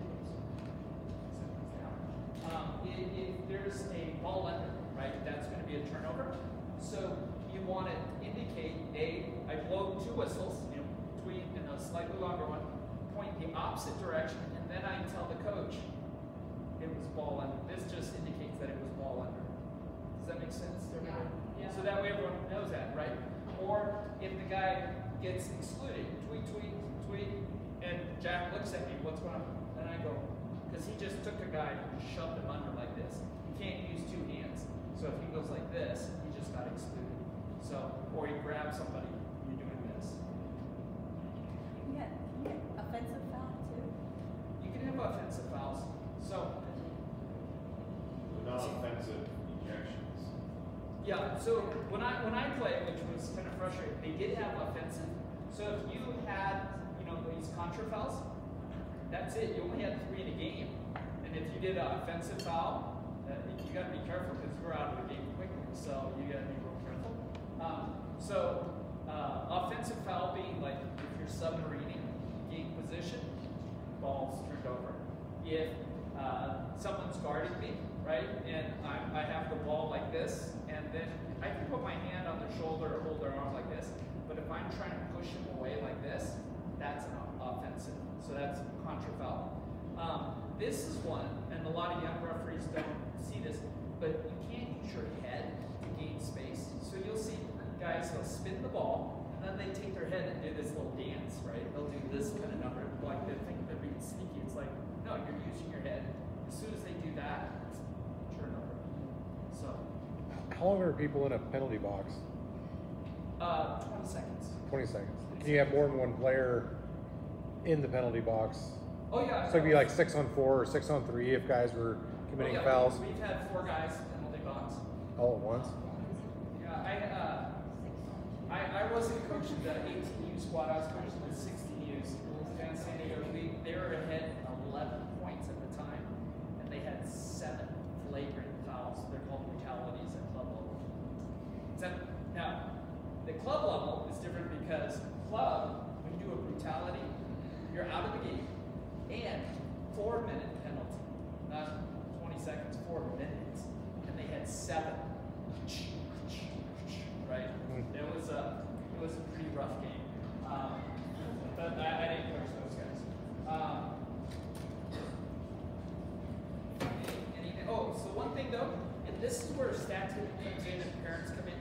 um, if, if there's a ball under, right, that's going to be a turnover. So you want to indicate a, I blow two whistles, you know, between and a slightly longer one, point the opposite direction, and then I tell the coach it was ball under. This just indicates that it was ball under. Does that make sense to everyone? Yeah. So that way everyone knows that, right? Or if the guy gets excluded, tweet, tweet, tweet, and Jack looks at me, what's going on? And I go, because he just took a guy and shoved him under like this. He can't use two hands. So if he goes like this, he just got excluded. So, or he grabs somebody, you're doing this. You can get, you can get offensive foul too. You can have offensive fouls. So, non-offensive ejections. yeah, so when I when I played, which was kind of frustrating, they did have offensive. So if you had, you know, these contra fouls, that's it. You only had three in a game. And if you did an offensive foul, uh, you got to be careful because you're out of the game quickly. So you got to be real careful. Um, so uh, offensive foul being like if you're submarining game position, ball's turned over. If uh, someone's guarding me, right, and I, I have the ball like this, and then I can put my hand on their shoulder or hold their arm like this, but if I'm trying to push them away like this, that's an offensive. So that's contra foul. Um, this is one, and a lot of young referees don't see this, but you can't use your head to gain space. So you'll see guys, they'll spin the ball, and then they take their head and do this little dance, right? They'll do this kind of number, like they think they're being sneaky. It's like, no, you're using your head. As soon as they do that, turnover. So, How long are people in a penalty box? uh, twenty seconds. twenty seconds. Can you have more than one player in the penalty box? Oh yeah. So it'd be like six on four or six on three if guys were committing yeah, fouls We've had four guys penalty box. all at once? Yeah, I, uh, I, I wasn't coaching the eighteen U squad, I was coaching the sixteen U's. Down San Diego, we, they were ahead eleven points at the time, and they had seven flagrant fouls. They're called brutalities at club level. Except, now, the club level is different because club, when you do a brutality, you're out of the game, and four minute penalty, not twenty seconds, four minutes, and they had seven. Right? It was a, it was a pretty rough game. Um, but I, I didn't coach those guys. Um, any, any, oh, so one thing though, and this is where stat tip comes in and parents come in.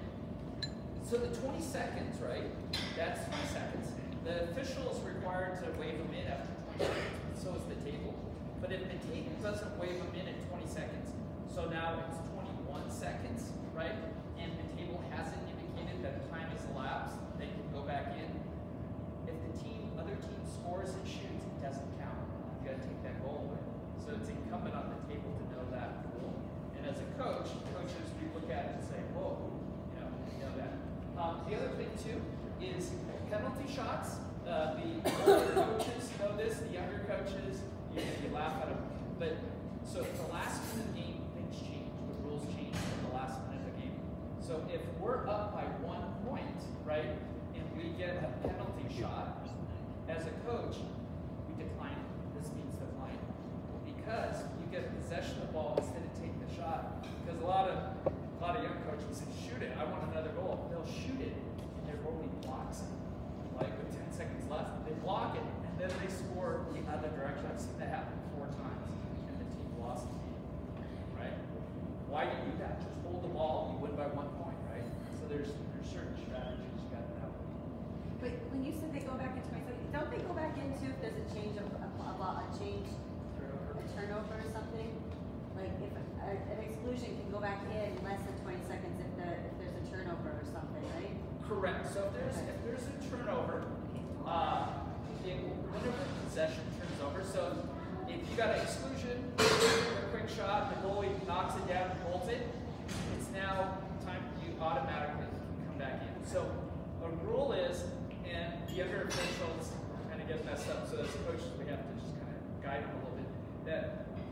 So the twenty seconds, right? That's twenty seconds. The official is required to wave them in after twenty seconds, so is the table. But if the table doesn't wave them in at twenty seconds, so now it's twenty-one seconds, right? And the table hasn't indicated that time has elapsed, they can go back in. If the team, other team scores and shoots, it doesn't count. You gotta take that goal away. So it's incumbent on the table to know that rule. And as a coach, coaches, we look at it and say, whoa, you know, you know that. Um, the other thing too is penalty shots. Uh, the older coaches know this, the younger coaches, you, you laugh at them. But so at the last minute of the game, things change. The rules change at the last minute of the game. So if we're up by one point, right, and we get a penalty shot, as a coach, we decline it. This means decline because you get possession of the ball instead of taking the shot. Because a lot of a lot of young coaches say, shoot it, I want another goal. They'll shoot it, and their goalie blocks it. Like with ten seconds left, they block it, and then they score the other direction. I've seen that happen four times, and the team lost the game, right? Why do you do that? Just hold the ball, you win by one point, right? So there's there's certain strategies you got to know. But when you said they go back in twenty seconds, don't they go back into if there's a change of a, a, a change, a turnover or something? Like if a, a, an exclusion can go back in less than twenty seconds if the if there's a turnover or something, right? Correct. So if there's if there's a turnover, uh, it, whenever possession turns over, so if you got an exclusion, a quick shot, the goalie knocks it down and holds it, it's now time you automatically can come back in. So a rule is, and the younger officials kind of get messed up, so as coaches we have to just kind of guide them a little bit, that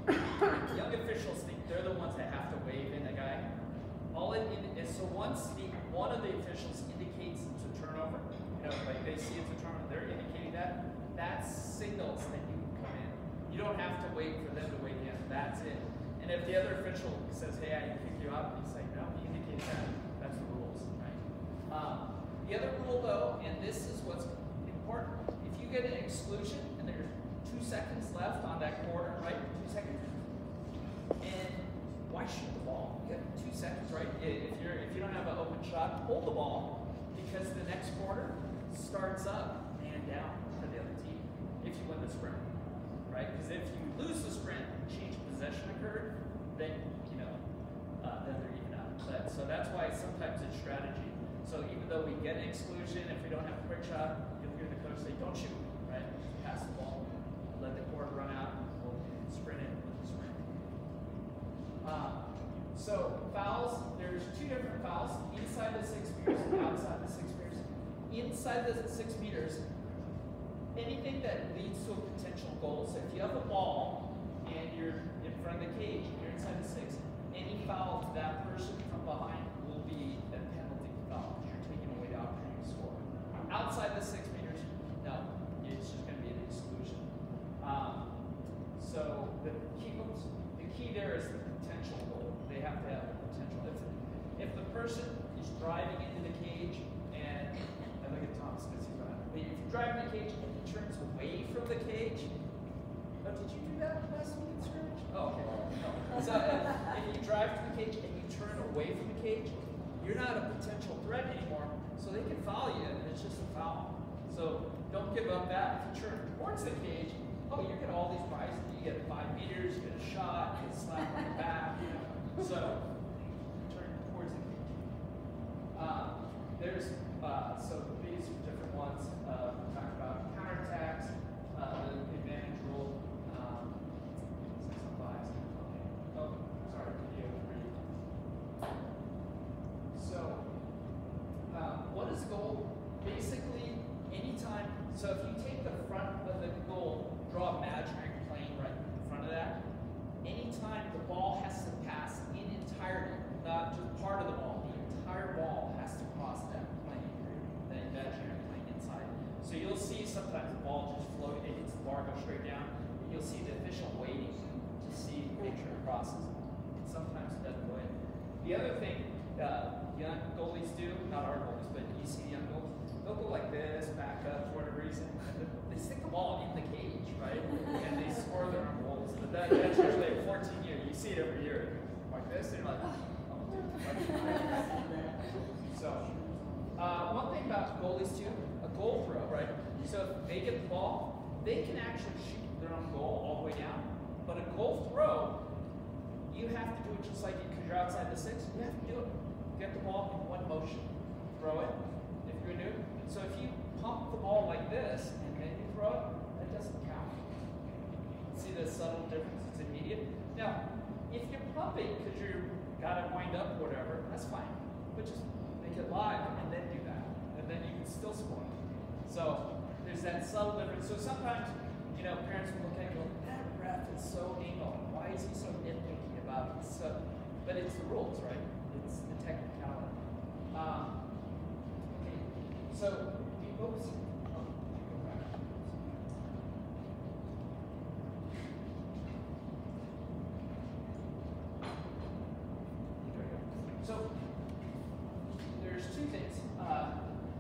young officials think they're the ones that have to wave in a guy. All it is, so once the, one of the officials indicates it's a turnover, you know, like they see it's a turnover, they're indicating that, that signals that you can come in. You don't have to wait for them to wait in, that's it. And if the other official says, hey, I can kick you out, and you say, no, he indicated that, that's the rules, right? Um, the other rule though, and this is what's important, if you get an exclusion and there's two seconds left on that quarter, right, two seconds, and why shoot the ball? You got two seconds, right? If you're if you don't have an open shot, hold the ball because the next quarter starts up man down for the other team. If you win the sprint, right? Because if you lose the sprint, change of possession occurred, then you know uh, then they're even out. But, so that's why sometimes it's strategy. So even though we get an exclusion, if we don't have a quick shot, you'll hear the coach say, "Don't shoot," right? Pass the ball, let the quarter run out, we'll sprint it with the sprint. Um, so fouls, there's two different fouls, inside the six meters and outside the six meters. Inside the six meters, anything that leads to a potential goal. So if you have a ball and you're in front of the cage, and you're inside the six, any foul to that person from behind will be a penalty foul. You're taking away the opportunity to score. Outside the six meters, no, it's just going to be an exclusion. Um, so the key, oops, the key there is the potential goal. They have to have the potential. If, if the person is driving into the cage, and I look at Thomas because he's right. But if you drive in the cage and he turns away from the cage, oh, did you do that last week in church? Oh, okay. No. So if, if you drive to the cage and you turn away from the cage, you're not a potential threat anymore. So they can foul you, and it's just a foul. So don't give up that. If you turn towards the cage, oh, you get all these prizes. You get five meters, you get a shot, you get slapped on the back, you know. So turn towards the cage. Uh, there's uh, so these are different ones. Uh, we talked about counterattacks, uh, the advantage rule. Um, oh, So if you take the front of the goal, draw an imaginary plane right in front of that, anytime the ball has to pass in entirety, not just part of the ball, the entire ball has to cross that plane, that imaginary plane inside. So you'll see sometimes the ball just float, it hits the bar, go straight down. You'll see the official waiting to see, make sure it crosses. Sometimes it doesn't go in. The other thing uh, young goalies do, not our goalies, but you see young goalies, they'll go like this, back up for whatever reason. They stick the ball in the cage, right? And they score their own goals. But that, that's usually a fourteen year. You see it every year. Like this, and you're like, oh, so, uh, one thing about goalies too, a goal throw, right? So if they get the ball, they can actually shoot their own goal all the way down. But a goal throw, you have to do it just like it because you're outside the six. You have to do it. Get the ball in one motion. Throw it, if you're new. So if you pump the ball like this, and then you throw it, that doesn't count. See the subtle difference? It's immediate. Now, if you're pumping because you're got to wind up or whatever, that's fine. But just make it live and then do that. And then you can still score. So there's that subtle difference. So sometimes, you know, parents will look at it and go, that ref is so anal. Why is he so nitpicky about it? So, but it's the rules, right? It's the technicality. Um, okay, so, oops. Oh, go back. So, there's two things. Uh,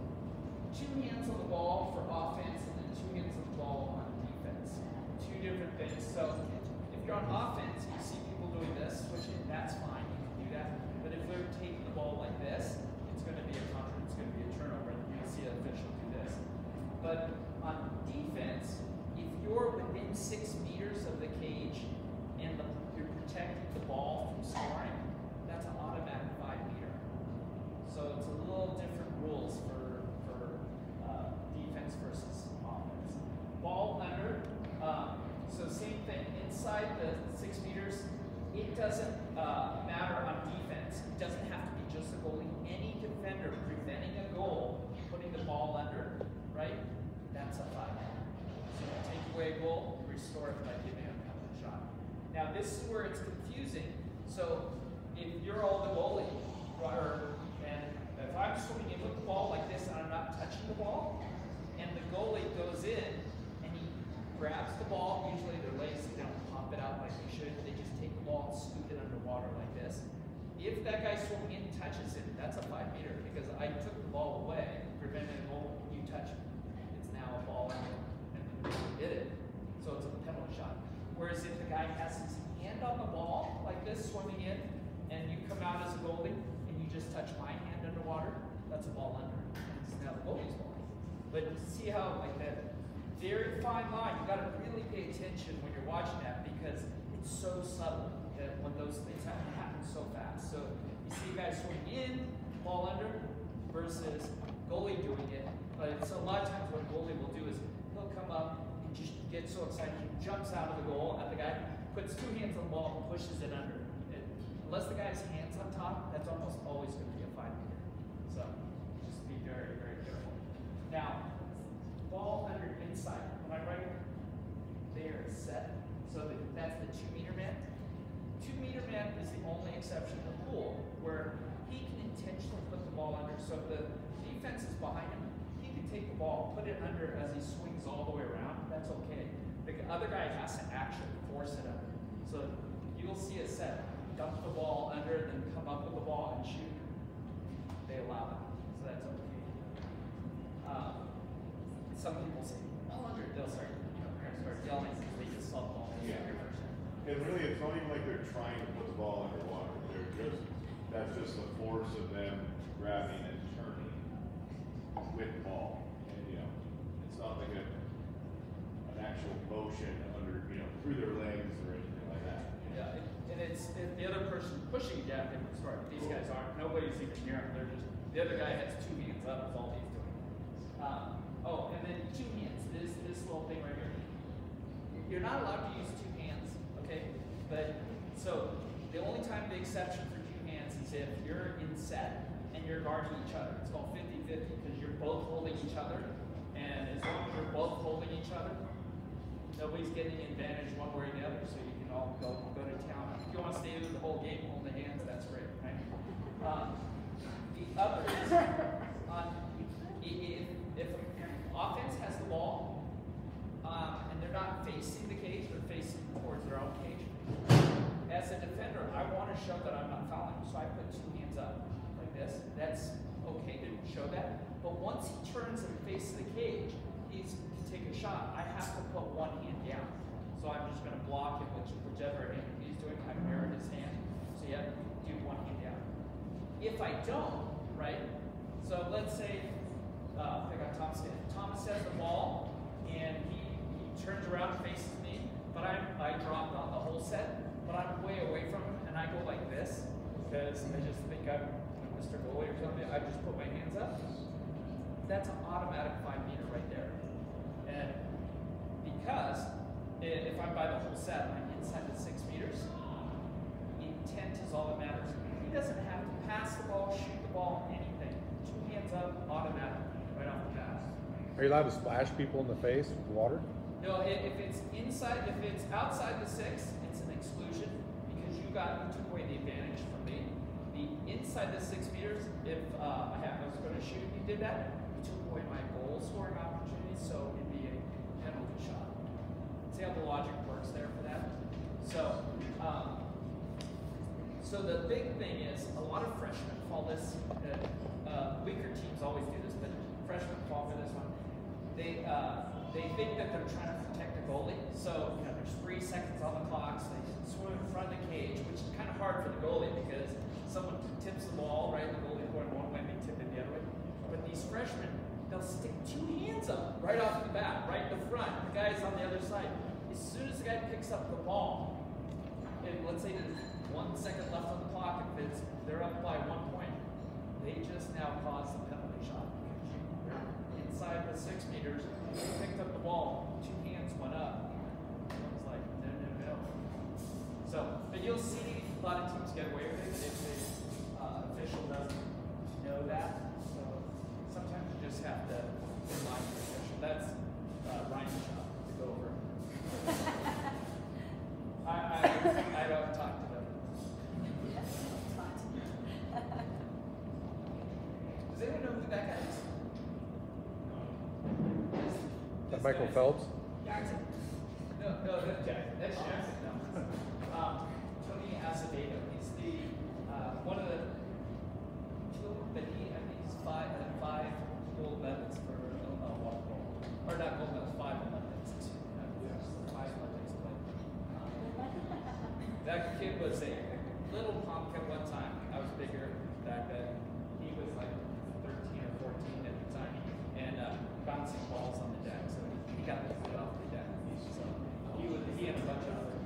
two hands on the ball for offense and then two hands on the ball on defense. Two different things. So, if you're on offense, you see people doing this, which that's fine, you can do that. But if they're taking the ball like this, it's going to be a counter, it's going to be a turnover, and you'll see an official do this. But on defense, if you're within six meters of the cage and the, you're protecting the ball from scoring, that's an automatic five meter. So it's a little different rules for, for uh, defense versus offense. Ball under, um, so same thing. Inside the six meters, it doesn't uh, matter on defense. It doesn't have to be just the goalie. Any defender preventing a goal, putting the ball under, right? That's a five. So you take away a goal, restore it by giving a penalty shot. Now this is where it's confusing. So if you're all the goalie, or, and if I'm swimming in with the ball like this and I'm not touching the ball, and the goalie goes in and he grabs the ball, usually their legs, they don't pop it out like they should, they just take the ball and scoop it underwater like this. If that guy swimming in touches it, that's a five meter because I took the ball away, preventing a goal, you touch it. It's now a ball and you did it. So it's a penalty shot. Whereas if the guy has his hand on the ball like this, swimming in, and you come out as a goalie and you just touch my hand underwater, that's a ball under. It's now the goalie's ball. But see how like that very fine line, you gotta really pay attention when you're watching that because it's so subtle that when those things happen, happen so fast. So you see guys swimming in, ball under, versus goalie doing it. But so a lot of times what a goalie will do is he'll come up and just get so excited, he jumps out of the goal at the guy, puts two hands on the ball and pushes it under. It, unless the guy's hands on top, that's almost always going to be a five meter. So just be very, very careful. Now, ball under inside. When I write there, it's set. So the, that's the two meter man. Two meter man is the only exception in the pool where he can intentionally put the ball under. So if the defense is behind him, he can take the ball, put it under as he swings all the way around. That's okay. The other guy has to actually force it under. So you'll see a set. Dump the ball under, then come up with the ball and shoot. They allow that. So that's okay. Um, some people say, ball under, they'll start, you know, parents start yelling because they just saw the ball. Yeah. And really, it's not even like they're trying to put the ball underwater. They're just, that's just the force of them grabbing and turning with the ball. And, you know, it's not like a, an actual motion under, you know, through their legs or anything like that. Yeah, it, and it's if the other person pushing down different story. These guys aren't. Nobody's even near them. They're just the other guy has two hands up. Is all he's doing. Um, oh, and then two hands. This this little thing right here. You're not allowed to use two hands. Okay, but so the only time the exception for two hands is if you're in set and you're guarding each other. It's called fifty fifty because you're both holding each other, and as long as you're both nobody's getting an advantage one way or the other, so you can all go, go to town. If you want to stay with the whole game, hold the hands, that's great, right? Um, the other is, on, if, if offense has the ball, um, and they're not facing the cage, they're facing towards their own cage. As a defender, I want to show that I'm not fouling, so I put two hands up like this. That's okay to show that. But once he turns and faces the cage, he's to take a shot. I have to put one hand down. So I'm just going to block him, which, whichever hand he's doing. I mirror his hand. So you have to do one hand down. If I don't, right? So let's say uh, I got Thomas in. Thomas has the ball, and he, he turns around and faces me, but I'm, I dropped on the whole set. But I'm way away from him, and I go like this, because I just think I'm Mister Goalie or something. I just put my hands up. That's an automatic five meter right there. And because if I'm by the whole set, I'm inside the six meters, intent is all that matters. He doesn't have to pass the ball, shoot the ball, anything. Two hands up, automatic, right off the bat. Are you allowed to splash people in the face with water? No, if it's inside, if it's outside the six, it's an exclusion because you got you took away the advantage from me. The inside the six meters, if uh, I, have, I was going to shoot, you did that. You took away my goal scoring opportunity, so it'd be a penalty shot. See how the logic works there for that. So, um, so the big thing is a lot of freshmen call this. Uh, uh, weaker teams always do this, but freshmen fall for this one. They. Uh, They think that they're trying to protect the goalie. So, you know, there's three seconds on the clock, so they swim in front of the cage, which is kind of hard for the goalie because someone tips the ball, right? The goalie's going one way, they tip it the other way. But these freshmen, they'll stick two hands up right off the bat, right in the front. The guy's on the other side. As soon as the guy picks up the ball, and let's say there's one second left on the clock, if it's they're up by one point, they just now cause the penalty shot. Inside the six meters, he picked up the ball, two hands went up. I was like, no, no, no. So, but you'll see a lot of teams get away with it if the uh, official doesn't know that. So sometimes you just have to remind the official. That's uh, Ryan's job to go over. I, I, I don't talk to them. Does anyone know who that guy is? That Michael Phelps? Jackson. No, no, that's Jackson. That's Jackson. No. Um, Tony Acevedo. He's the uh, one of the two, but he I think he's five uh, five gold medals for uh, water polo, or not gold medals, five Olympics. Uh, five Olympics, but um, that kid was a little pumpkin one time. I was bigger back then. He was like thirteen or fourteen at the time, and uh, bouncing balls on the deck. So he got the foot off the deck. So he was he had a bunch of other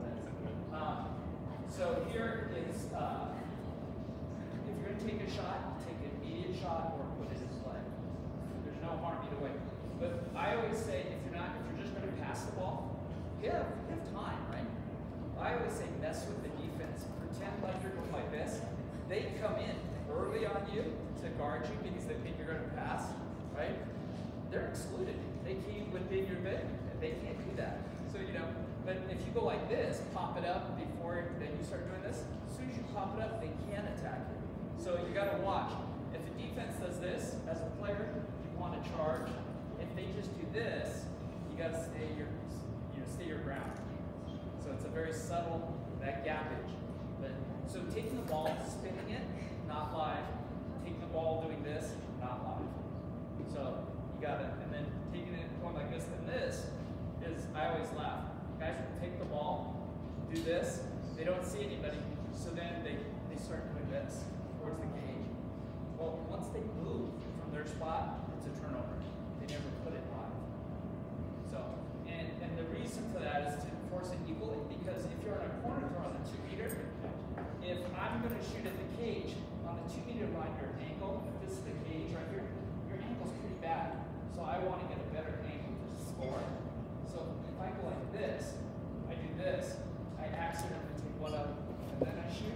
um, so here is uh, if you're gonna take a shot, take an immediate shot or put it in play. There's no harm either way. But I always say if you're not if you're just gonna pass the ball, you have, you have time, right? I always say mess with the defense. Pretend like you're going like this. They come in early on you to guard you because they think you're gonna pass, right? They're excluded. They came within your bid. They can't do that. So, you know, but if you go like this, pop it up before then you start doing this, as soon as you pop it up, they can attack you. So you gotta watch. If the defense does this, as a player, you want to charge. If they just do this, you gotta stay your you know, stay your ground. So it's a very subtle that gappage. But so taking the ball, spinning it, not live. Taking the ball, doing this, not live. So you got it, and then taking it going like this, and this is, I always laugh. Guys will take the ball, do this, they don't see anybody, so then they, they start doing this towards the cage. Well, once they move from their spot, it's a turnover. They never put it live. So, and, and the reason for that is to enforce it equally, because if you're on a corner throw on the two meter, if I'm gonna shoot at the cage, on the two meter line, your ankle, if this is the cage right here, your ankle's pretty bad. So I want to get a better angle to score. So if I go like this, I do this, I accidentally take one up, and then I shoot,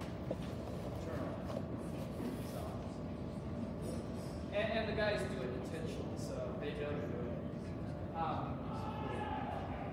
turn on. So, and, and the guys do it intentionally, so they know to do it. Um,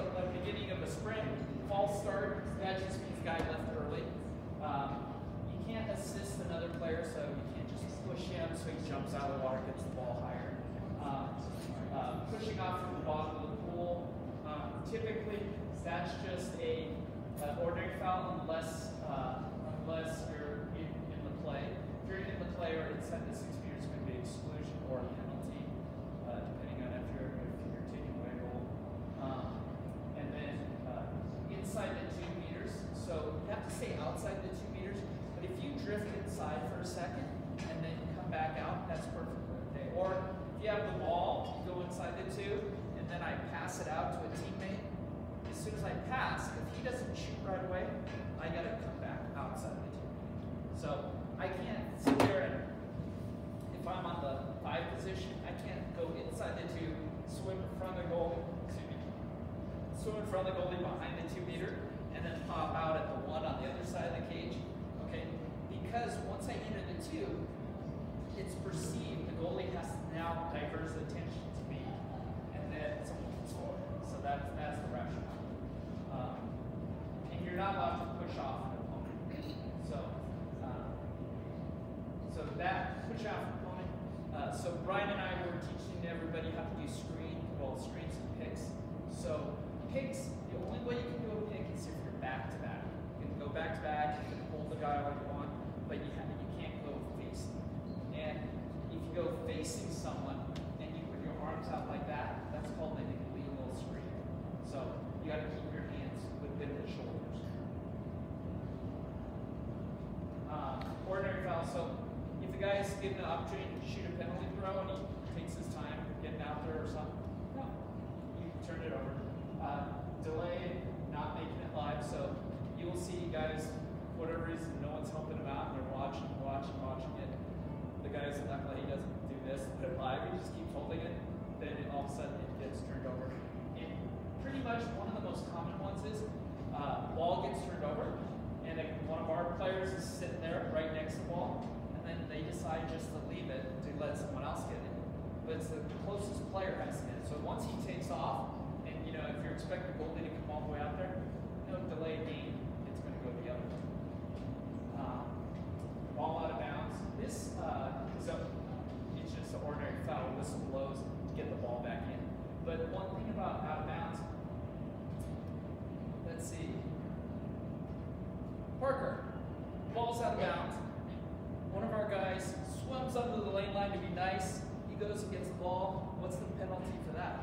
the beginning of a sprint. False start, that just means guy left early. Um, you can't assist another player, so you can't just push him so he jumps out of the water, gets the ball higher. Um, uh, pushing off from the bottom of the pool, um, typically that's just a uh, ordinary foul unless uh, unless you're in, in the play. If you're in the play or inside the six meters, it's going to be exclusion or a penalty, uh, depending on if you're if you're taking away a goal. Um, and then uh, inside the two meters, so you have to stay outside the two meters. But if you drift inside for a second and then come back out, that's perfectly okay. Or if you have the ball, you go inside the two, and then I pass it out to a teammate. As soon as I pass, if he doesn't shoot right away, I gotta come back outside the two. So I can't sit there and, if I'm on the five position, I can't go inside the two, swim in front of the goal, excuse me, swim in front of the goalie behind the two meter, and then pop out at the one on the other side of the cage. Okay? Because once I enter the two, it's perceived the goalie has to now divert his attention to me, and then someone can score. So that's that's the rationale. Um, and you're not allowed to push off an opponent. So, uh, so that push off an opponent. Uh, so Brian and I were teaching everybody how to do screen, well, screens and picks. So picks, the only way you can do a pick is if you're back to back. You can go back to back, you can hold the guy all you want, but you have, you can't go facing. And if you go facing someone and you put your arms out like that, that's called an illegal screen. So you got to keep your hands within the shoulders. Um, ordinary foul. So if the guy is given an opportunity to shoot a penalty throw and he takes his time getting out there or something, no, you turn it over. Uh, delay, not making it live. So you will see guys, for whatever reason, no one's helping them out, and they're watching, watching, watching it. The guy's not like he doesn't do this, put it live, he just keeps holding it, then it, all of a sudden it gets turned over. And pretty much one of the most common ones is uh, ball gets turned over, and then one of our players is sitting there right next to the ball, and then they decide just to leave it to let someone else get it. But it's the closest player has to get it. So once he takes off, and you know, if you're expecting the goalie to come all the way out there, no delay game, it's going to go the other way. Um, ball out of bounds. This uh, is a, it's just an ordinary foul. Whistle blows to get the ball back in. But one thing about out of bounds, let's see. Parker, ball's out of bounds. One of our guys swims under the lane line to be nice. He goes and gets the ball. What's the penalty for that?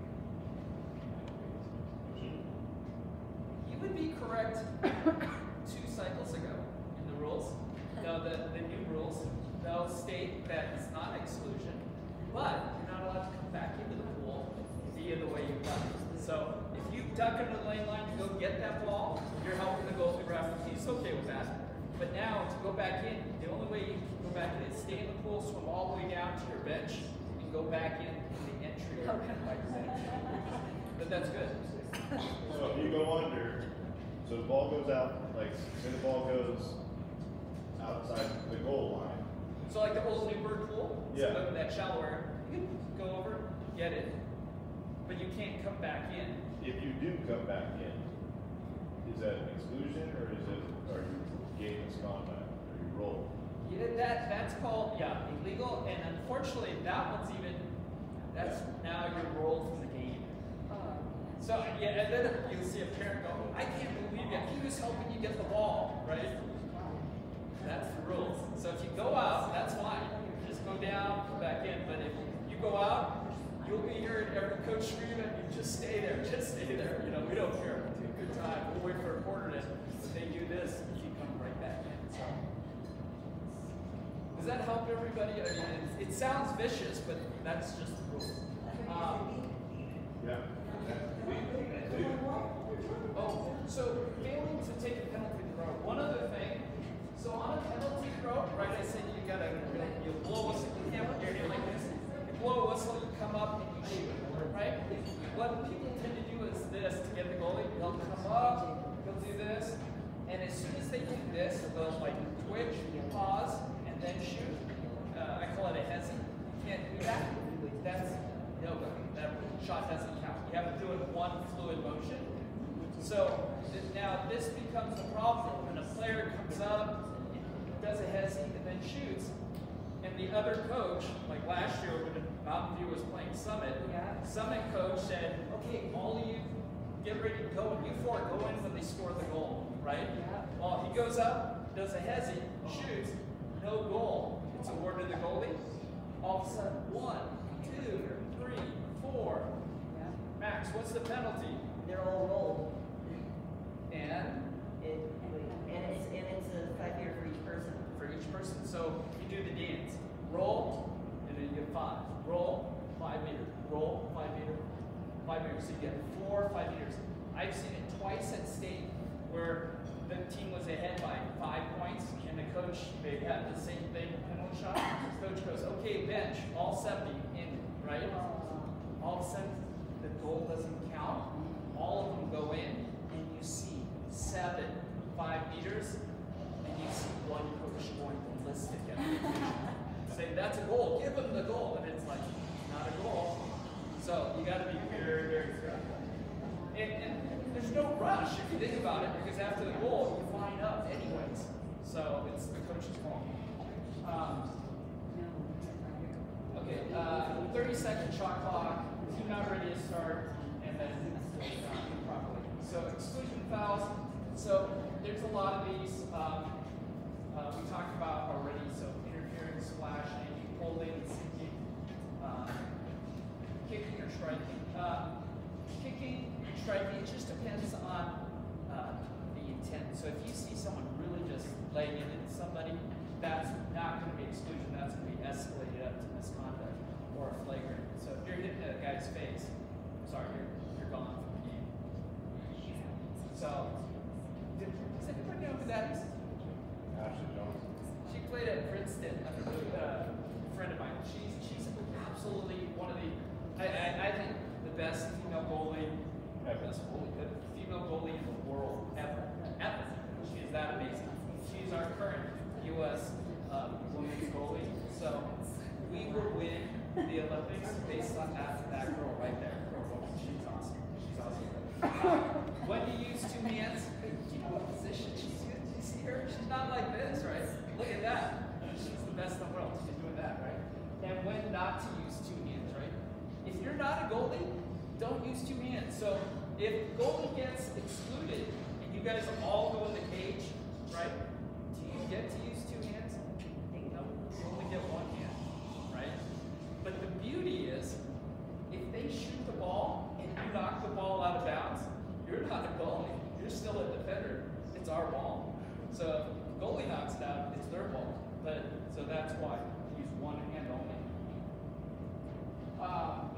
You would be correct two cycles ago in the rules. Now the, the new rules, they'll state that it's not exclusion, but you're not allowed to come back into the pool via the way you've done it. So if you duck under the lane line to go get that ball, you're helping the goalie ref. He's okay with that. But now to go back in, the only way you can go back in is stay in the pool, swim all the way down to your bench, and go back in the entry by your bench. But that's good. So if you go under, so the ball goes out, like, say the ball goes outside the goal line. So like the old Newburgh pool, Yeah. so that shallow area, you can go over, get it, but you can't come back in. If you do come back in, is that an exclusion or is it, are you game misconduct? Are you roll? Yeah, that that's called yeah illegal, and unfortunately that one's even that's now you're rolled from the game. So yeah, and then you'll see a parent go, I can't believe it. He was helping you get the ball, right? That's the rules. So if you go out, that's fine. Just go down, come back in. But if you go out, you'll be hearing every coach scream at you, just stay there, just stay there. You know, we don't care. We'll take a good time. We'll wait for a quarter to, but they do this, and you come right back in. So does that help everybody? I mean, it, it sounds vicious, but that's just the rules. Um, Yeah. Oh, so failing to take a penalty throw. One other thing. So on a penalty throw, right? I said you gotta you blow a whistle. You can't put your hand like this. You blow a whistle, you come up and you shoot, right? What people tend to do is this to get the goalie. They'll come up, they'll do this, and as soon as they do this, they'll like twitch, pause, and then shoot. Uh, I call it a hezzy. You can't do that. That's no go. That shot doesn't count. You have to do it in one fluid motion. So th- now this becomes a problem when a player comes up, does a hezzy, and then shoots. And the other coach, like last year when Mountain View was playing Summit, Yeah. Summit coach said, okay, all of you get ready to go, and you four go in when they score the goal, right? Yeah. Well, he goes up, does a hezzy, shoots, no goal. It's awarded to the goalie. All of a sudden, one, two, three, four. Yeah. Max, what's the penalty? They're all rolled. And It, and it's, and it's a five year for each person. for each person. So you do the dance. Roll, and then you get five. Roll, five meter. Roll, five meter. Five meters. So you get four, five meters. I've seen it twice at state where the team was ahead by five points, and the coach, they had the same thing, penalty shot. The coach goes, okay, bench, all seventy in, right? All of a sudden, the goal doesn't count. All of them go in, and you see seven five meters, and you see one coach going ballistic at the occasion, saying, that's a goal, give him the goal. And it's like, not a goal. So you got to be very, very careful. And, and there's no rush if you think about it, because after the goal, you line up anyways. So it's the coach's call. Um, okay, uh, thirty second shot clock, team not ready to start, and then it's done properly. So exclusion fouls. So there's a lot of these um, uh, we talked about already. So interference, splashing, holding, sinking, uh, kicking or striking. Uh, kicking and striking, it just depends on uh, the intent. So if you see someone really just laying into somebody, that's not going to be exclusion. That's going to be escalated up to misconduct or a flagrant. So if you're hitting a guy's face, sorry, you're, you're gone from the game. So, did, does anybody know who that is? Ashley Johnson. She played at Princeton under uh, a friend of mine. She's she's absolutely one of the, I, I, I think, the best female goalie, best goalie, good female goalie in the world ever. Ever. She is that amazing. She's our current U S um, women's goalie. So we will win the Olympics based on that, that girl right there. She's awesome. She's awesome. Uh, when you use two hands, you know what position she's in. You see her? She's not like this, right? Look at that. She's the best in the world. She's doing that, right? And when not to use two hands, right? If you're not a goalie, don't use two hands. So if goalie gets excluded and you guys all go in the cage, right? Do you get to use two hands? No, you only get one hand, right? But the beauty is, if they shoot the ball and you knock the ball out of bounds, you're not a goalie. You're still a defender. It's our ball. So if goalie knocks it out, it's their ball. But so that's why you use one hand only. Um,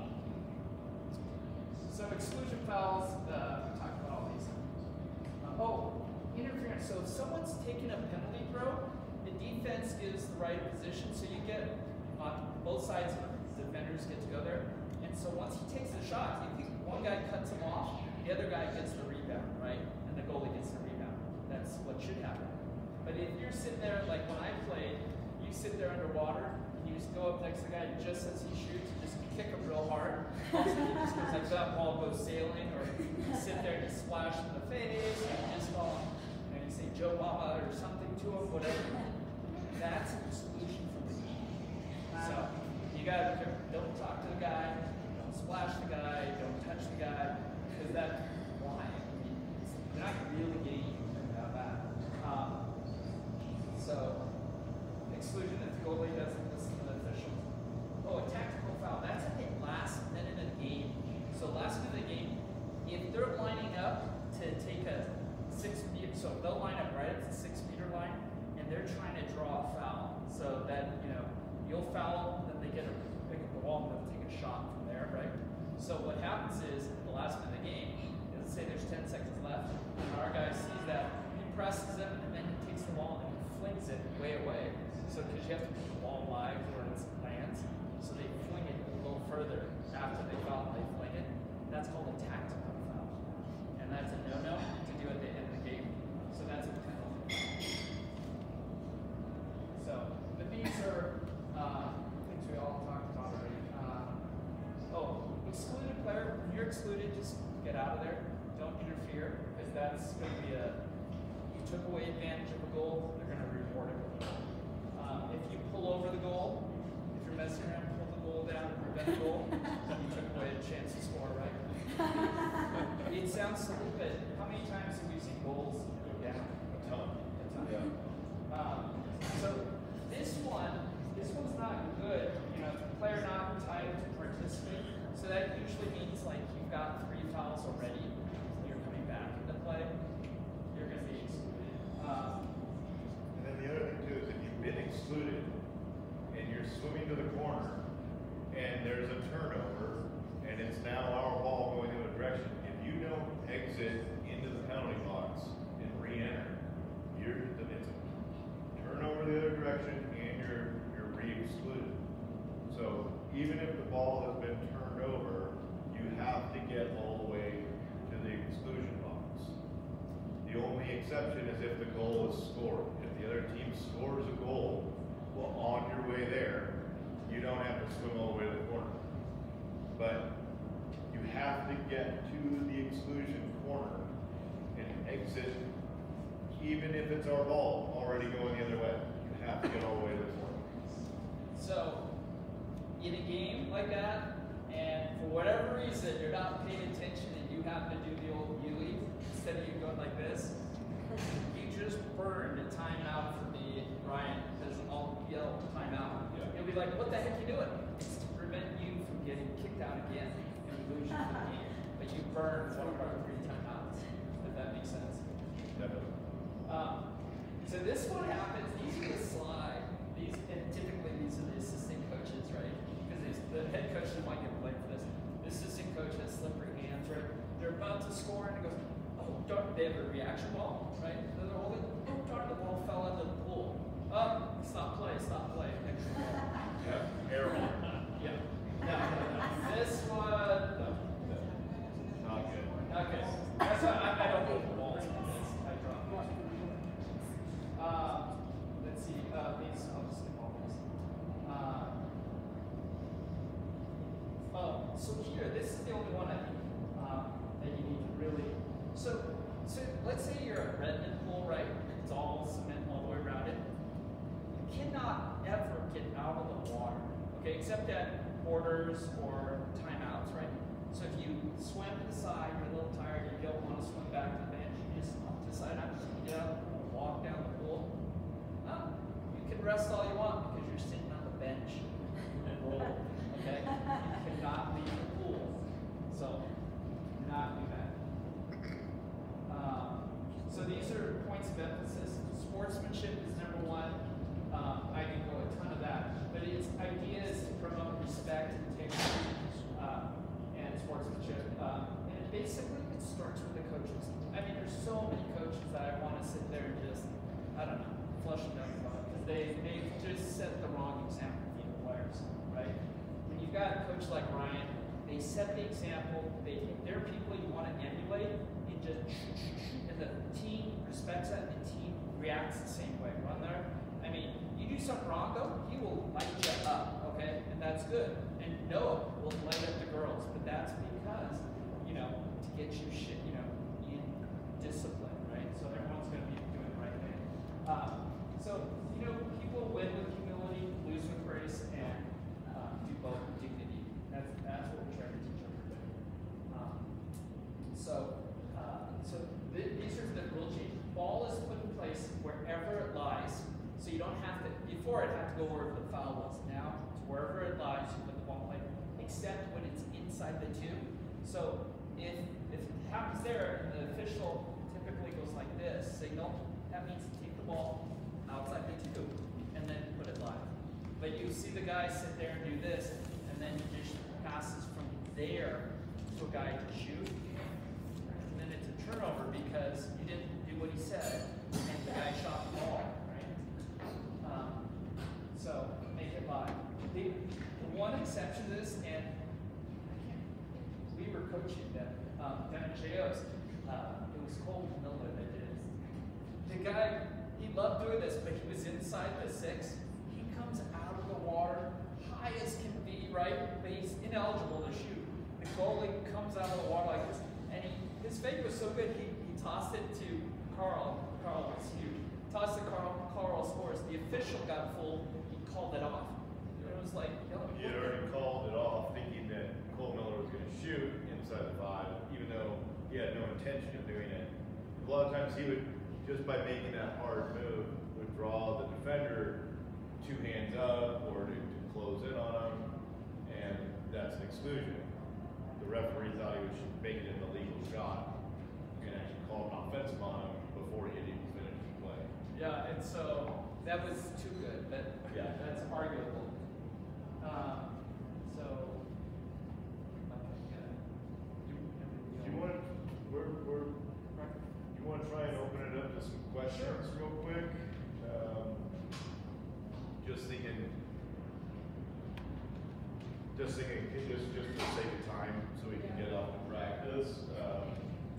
so exclusion fouls, uh, we talked about all these. Uh, oh, interference. So if someone's taking a penalty throw, the defense gives the right position. So you get on both sides, the defenders get to go there. And so once he takes the shot, if you, one guy cuts him off, the other guy gets the rebound, right? And the goalie gets the rebound. That's what should happen. But if you're sitting there, like when I played, you sit there underwater, and you just go up next to the guy, just as he shoots, you just kick him real hard. Also, he just goes like that, ball goes sailing, or you sit there and you splash in the face, or you just call him, you know, you say Joe Mama or something to him, whatever. That's an exclusion from the game. So you gotta be careful. Don't talk to the guy, don't splash the guy, don't touch the guy, because that's why. You're not really getting anything about that. Um, so, exclusion if the goalie doesn't listen to the officials. Oh, a tactical foul. That's at the last minute of the game. So last minute of the game, if they're lining up to take a six meter, so they'll line up right at the six meter line, and they're trying to draw a foul. So that, you know, you'll foul, then they get a pick up the ball, and they'll take a shot from there, right? So what happens is, at the last minute of the game, let's say there's ten seconds left, and our guy sees that, he presses him, and then he takes the ball and he flings it way away. So, because you have to put the ball live where it lands, so they fling it a little further after they foul, they fling it. That's called a tactical foul. And that's a no-no to do at the end of the game. So that's a penalty. So, but these are uh, things we all talked about already. Uh, oh, excluded player, when you're excluded, just get out of there. Don't interfere, because that's going to be a, you took away advantage of a goal, they're going to reward it with a goal. Um, if you pull over the goal, if you're messing around, pull the goal down and prevent the goal, you took away a chance to score, right? It sounds silly, but how many times have we seen goals go down? A ton. A ton. Yeah. Um, so this one, this one's not good. You know, player not entitled to participate. So that usually means like you've got three fouls already. You're coming back into play. You're going to be excluded. Um, And then the other thing too is if you've been excluded and you're swimming to the corner and there's a turnover and it's now our ball going in a direction, if you don't exit into the penalty box and re-enter, you're, it's a turnover the other direction and you're, you're re-excluded. So even if the ball has been turned over, you have to get all the way to the exclusion box. The only exception is if the goal is scored. If the other team scores a goal, well, on your way there, you don't have to swim all the way to the corner. But you have to get to the exclusion corner and exit, even if it's our ball already going the other way. You have to get all the way to the corner. so in a game like that, and for whatever reason you're not paying attention and you happen to do the old Yuli instead of you going like this, you just burned a timeout for me, Ryan, because I'll yell timeout. Yeah. You'll be like, what the heck you doing? It's to prevent you from getting kicked out again and losing the game. But you burned one of our three timeouts, if that makes sense. Definitely. Um, so this one happens, these are the slide, these, and typically these are the assistant coaches, right? Because the head coach doesn't want to get blamed for this. The assistant coach has slippery hands, right? They're about to score and it goes, oh darn, they have a reaction ball, right? So they're holding, oh darn, the ball fell into the pool. Oh, stop play, stop play, extra ball. Yeah. Air ball. Yeah. No, no, no. This one, no. Not good. Okay. That's why I, I don't go for balls on this. I drop it. Uh, let's see. Uh, these, I'll just skip all these. Uh, oh, so here, this is the only one I think um, that you need to really. So, so let's say you're at Redmond Pool, right? It's all cement all the way around it. You cannot ever get out of the water, okay? Except at quarters or timeouts, right? So if you swim to the side, you're a little tired, you don't want to swim back to the bench, you just decide I'm just gonna get out and walk down the pool. Oh, you can rest all you want because you're sitting on the bench and roll, okay? You cannot leave the pool. So, do not do that. Um, so these are points of emphasis. Sportsmanship is number one. Um, I can go a ton of that, but its idea is to promote respect, integrity, uh, and sportsmanship. Um, and basically, it starts with the coaches. I mean, there's so many coaches that I want to sit there and just, I don't know, flush them down the toilet because they they just set the wrong example for the players, right? When you've got a coach like Ryan, they set the example. They they're people you want to emulate, and just and the team respects that, and the team reacts the same way. Run there. I mean, you do something wrong though, he will light you up, okay? And that's good. And Noah will light up the girls, but that's because, you know, to get you shit, you know, in discipline, right? So everyone's gonna be doing the right thing. Um, so, you know, people win with humility, lose with grace, and uh, do both with dignity. That's that's what we try to teach everybody. Um, so, uh, so th these are the rule change. Ball is put in place wherever it lies. So you don't have to, before it had to go wherever the foul was. Now, it's wherever it lies, you put the ball in play, except when it's inside the two. So if, if it happens there, and the official typically goes like this, signal, that means take the ball outside the two, and then put it live. But you see the guy sit there and do this, and then he just passes from there to a guy to shoot, and then it's a turnover because you didn't do what he said, and the guy shot the ball. Um, so make it live. The, the one exception to this, and we were coaching them um, down at J O's. Uh, it was Cole Miller that did it. The guy, he loved doing this, but he was inside the six. He comes out of the water high as can be, right? But he's ineligible to shoot. the goalie comes out of the water like this, and he, his fake was so good, he, he tossed it to Carl. Carl was huge. Tossed it to Carl. Carl scores. The official got full. He called it off. And it was like, yo, He had already called it off, thinking that Cole Miller was going to shoot inside the five, even though he had no intention of doing it. A lot of times he would, just by making that hard move, would draw the defender two hands up or to, to close in on him, and that's an exclusion. The referee thought he was making it an illegal shot and actually called an offensive on him before he had even finished the play. yeah, and so that was too good. That Yeah. that's arguable. Um, so, okay, yeah. You, Do you want, we're, we're, you want to try and open it up to some questions real quick? Um, just thinking, just thinking, just, just for the sake of time, so we can get off the practice. Um,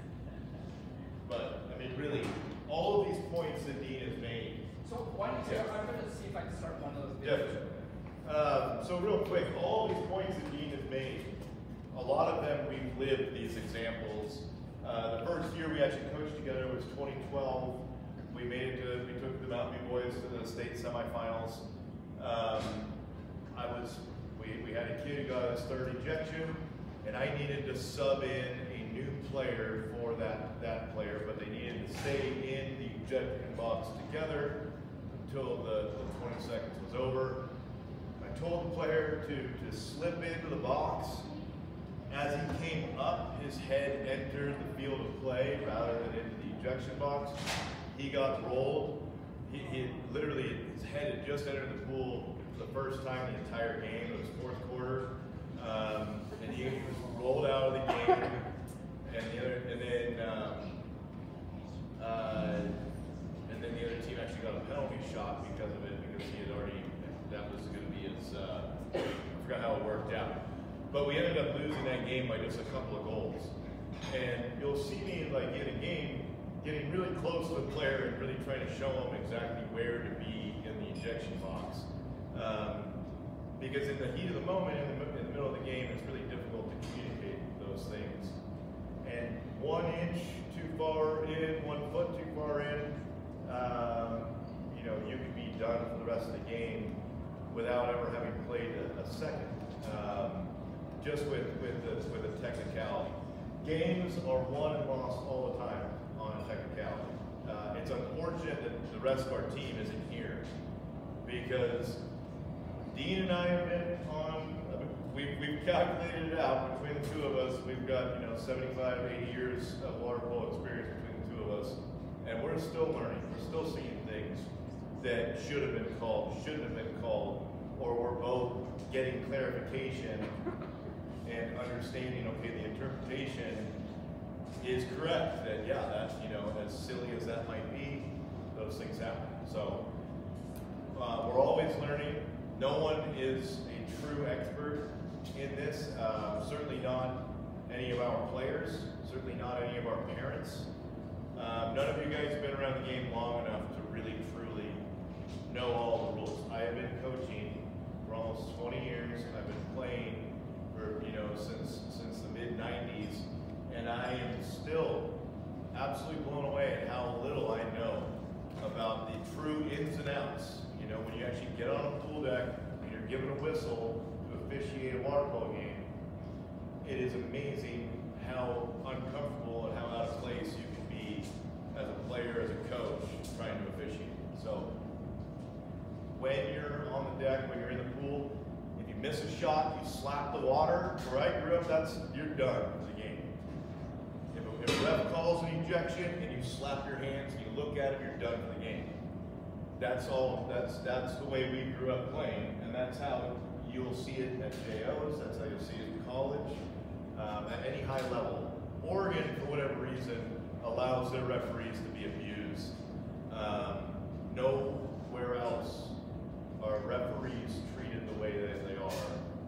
but, I mean, really, all of these points that Dean has made. So why don't you? Yeah. I'm going to see if I can start one of those videos. Definitely. Um, so real quick, all these points that Dean has made, a lot of them we've lived these examples. Uh, the first year we actually coached together was twenty twelve. We made it to, we took the Mountain View boys to the state semifinals. Um, I was, we, we had a kid who got his third ejection, and I needed to sub in a new player for that, that player, but they needed to stay in the ejection box together until the, the twenty seconds was over. I told the player to, to slip into the box. As he came up, his head entered the field of play rather than into the ejection box. He got rolled. He, he literally, his head had just entered the pool for the first time the entire game. It was fourth quarter. Um, and he was rolled out of the game. And the other, and then, um, uh, and then the other team actually got a penalty shot because of it, because he had already, that was going to be his, uh, I forgot how it worked out. But we ended up losing that game by just a couple of goals. And you'll see me, like, in a game, getting really close to a player and really trying to show him exactly where to be in the ejection box. Um, because in the heat of the moment, in the, in the middle of the game, it's really difficult to communicate those things. And one inch too far in, one foot too far in, um, you know, you could be done for the rest of the game without ever having played a, a second. Um, just with, with, the, with a technicality. Games are won and lost all the time on a technicality. Uh, it's unfortunate that the rest of our team isn't here, because Dean and I have been on, we've, we've calculated it out between the two of us. We've got, you know, seventy-five, eighty years of water polo experience between the two of us, and we're still learning. We're still seeing things that should have been called, shouldn't have been called, or we're both getting clarification and understanding, okay, the interpretation is correct, that yeah, that, you know, as silly as that might be, those things happen. So uh, we're always learning. No one is a true expert in this, uh, certainly not any of our players, certainly not any of our parents. Um, none of you guys have been around the game long enough to really, truly know all the rules. I have been coaching for almost twenty years. I've been playing for, you know, since since the mid nineties, and I am still absolutely blown away at how little I know about the true ins and outs. You know, when you actually get on a pool deck and you're given a whistle to officiate a water polo game, it is amazing how uncomfortable and how out of place you can be as a player, as a coach, trying to officiate. So when you're on the deck, when you're in the pool, if you miss a shot, you slap the water. Where I grew up, that's, you're done for the game. If a, if a ref calls an ejection and you slap your hands and you look at him, you're done for the game. That's all, that's, that's the way we grew up playing, and that's how you'll see it at J Os, that's how you'll see it in college, um, at any high level. Oregon, for whatever reason, allows their referees to be abused. Um, nowhere else are referees treated the way that they are,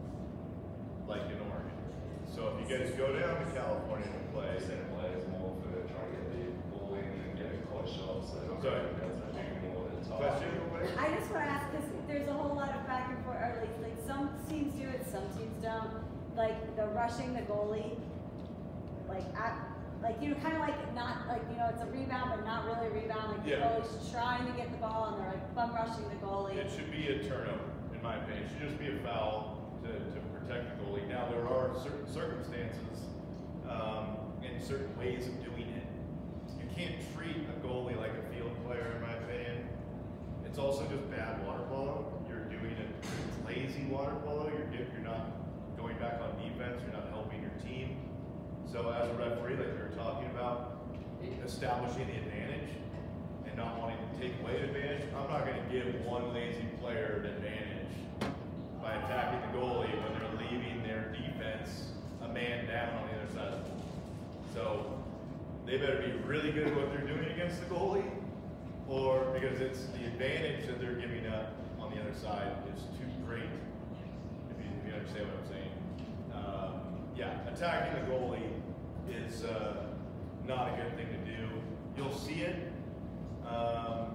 like in Oregon. So if you guys go down to California to play, Second play is more for trying to get the ball in and get a close shot. So Sorry. guys are doing more than top. question? I just want to ask, because there's a whole lot of back and forth, or like, like some teams do it, some teams don't. like the rushing the goalie, like at, like, you know, kind of like not, like, you know, it's a rebound, but not really a rebound, like the Yeah. goalie's trying to get the ball and they're like bum rushing the goalie. It should be a turnover, in my opinion. It should just be a foul to, to protect the goalie. Now, there are certain circumstances, um, and certain ways of doing it. You can't treat a goalie like a field player, in my opinion. It's also just bad water polo. You're doing it, it's lazy water polo. You're, you're not going back on defense. You're not helping your team. So as a referee, like we were talking about, establishing the advantage and not wanting to take away the advantage, I'm not going to give one lazy player an advantage by attacking the goalie when they're leaving their defense a man down on the other side of the pool. So they better be really good at what they're doing against the goalie, or because it's the advantage that they're giving up on the other side is too great. If you, if you understand what I'm saying. Um, yeah, attacking the goalie is uh, not a good thing to do. You'll see it. Um,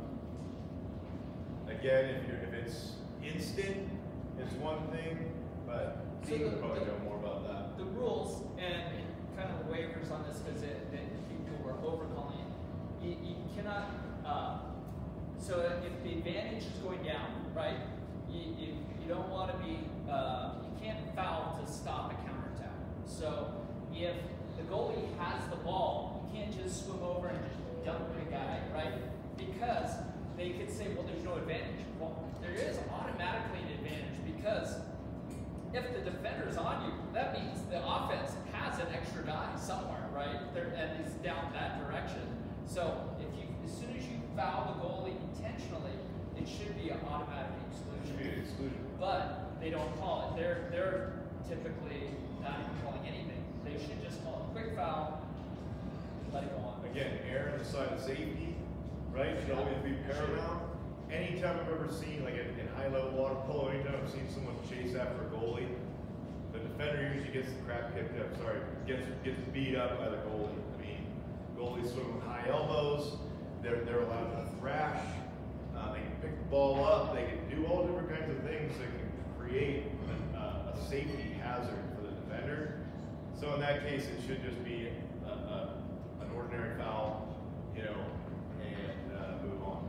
again, if you're if it's instant, it's one thing, but So you the- would probably the- know more about that. The rules and kind of waivers on this because it, it, people were overcalling it. You, you cannot, uh, so if the advantage is going down, right, you, you, you don't want to be, uh, you can't foul to stop a counterattack. So if the goalie has the ball, you can't just swim over and just dunk the guy, right? Because they could say, well, there's no advantage. Well, there is automatically an advantage because if the defender's on you, that means the offense has an extra guy somewhere, right? There, and is down that direction. So if you, as soon as you foul the goalie intentionally, it should be an automatic It should be exclusion. an exclusion. But they don't call it. They're they're typically not even calling anything. They should just call it quick foul, let it go on. Again, err on the side of safety, right? Should always be paramount. Anytime I've ever seen, like in, in high level water polo, anytime I've seen someone chase after a goalie, the defender usually gets the crap kicked up, sorry, gets gets beat up by the goalie. I mean, goalies swim with high elbows, they're, they're allowed to thrash, uh, they can pick the ball up, they can do all different kinds of things that can create a, a safety hazard for the defender. So in that case, it should just be a, a, an ordinary foul, you know, and uh, move on.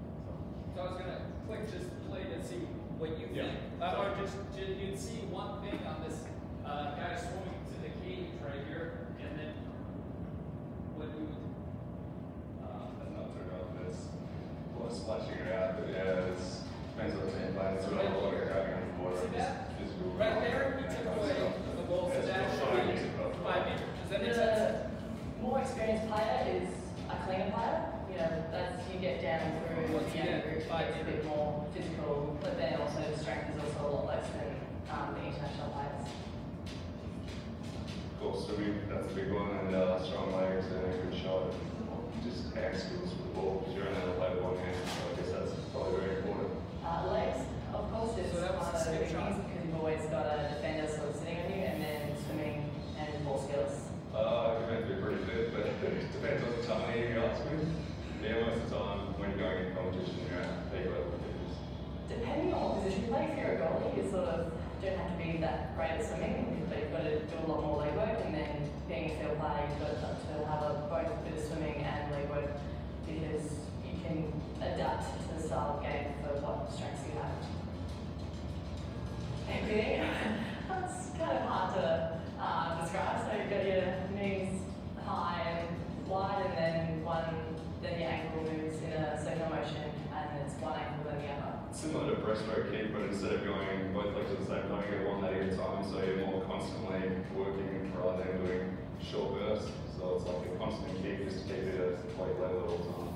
So I was gonna click just play to see what you Yeah. think, uh, or just, ju- you'd see one thing on this uh, guy swimming to the cage right here, and then what you would. Uh, I'm not sure about this. Well, splashing around, but yeah, it's depends on the game plan. It's So not right a lot of here. grabbing on the board. See that? Just physical. right there, he took away the goal, so that should be five meters. Does that make sense? The more experienced player is a cleaner player. You know, that's you get down through Once the again, younger group, five it's a bit more physical, but then also the strength is also a lot less than um, the international players. Of course, so we, that's a big one, and uh, strong legs and a good shot. Just hand skills with the ball, because you're only allowed to play one hand, so I guess that's probably very important. Uh, legs, of course, is So that was one a of the skip big shot. things because you've always got a defender sort of sitting on you, and then swimming and ball skills. Uh, it depends, we're pretty fit, but it depends on the time you ask me. Yeah, most of the time, when you're going in competition, you're at peak level fitness. Depending on what position you play, if you're a goalie, you sort of don't have to be that great at swimming, but you've got to do a lot more leg work, and then being a field player, you've got to have a, both a bit of swimming and leg work, because you can adapt to the style of game for what strengths you have. Maybe that's kind of hard to uh, describe. So you've got your knees high and wide, and then one, then your ankle moves in a circular motion, and it's one ankle then the other. Similar to breaststroke kick, but instead of going both legs at the same time, you go one leg at a time, so you're more constantly working rather than doing short bursts. So it's like a constant kick just to keep it at weight level all the time.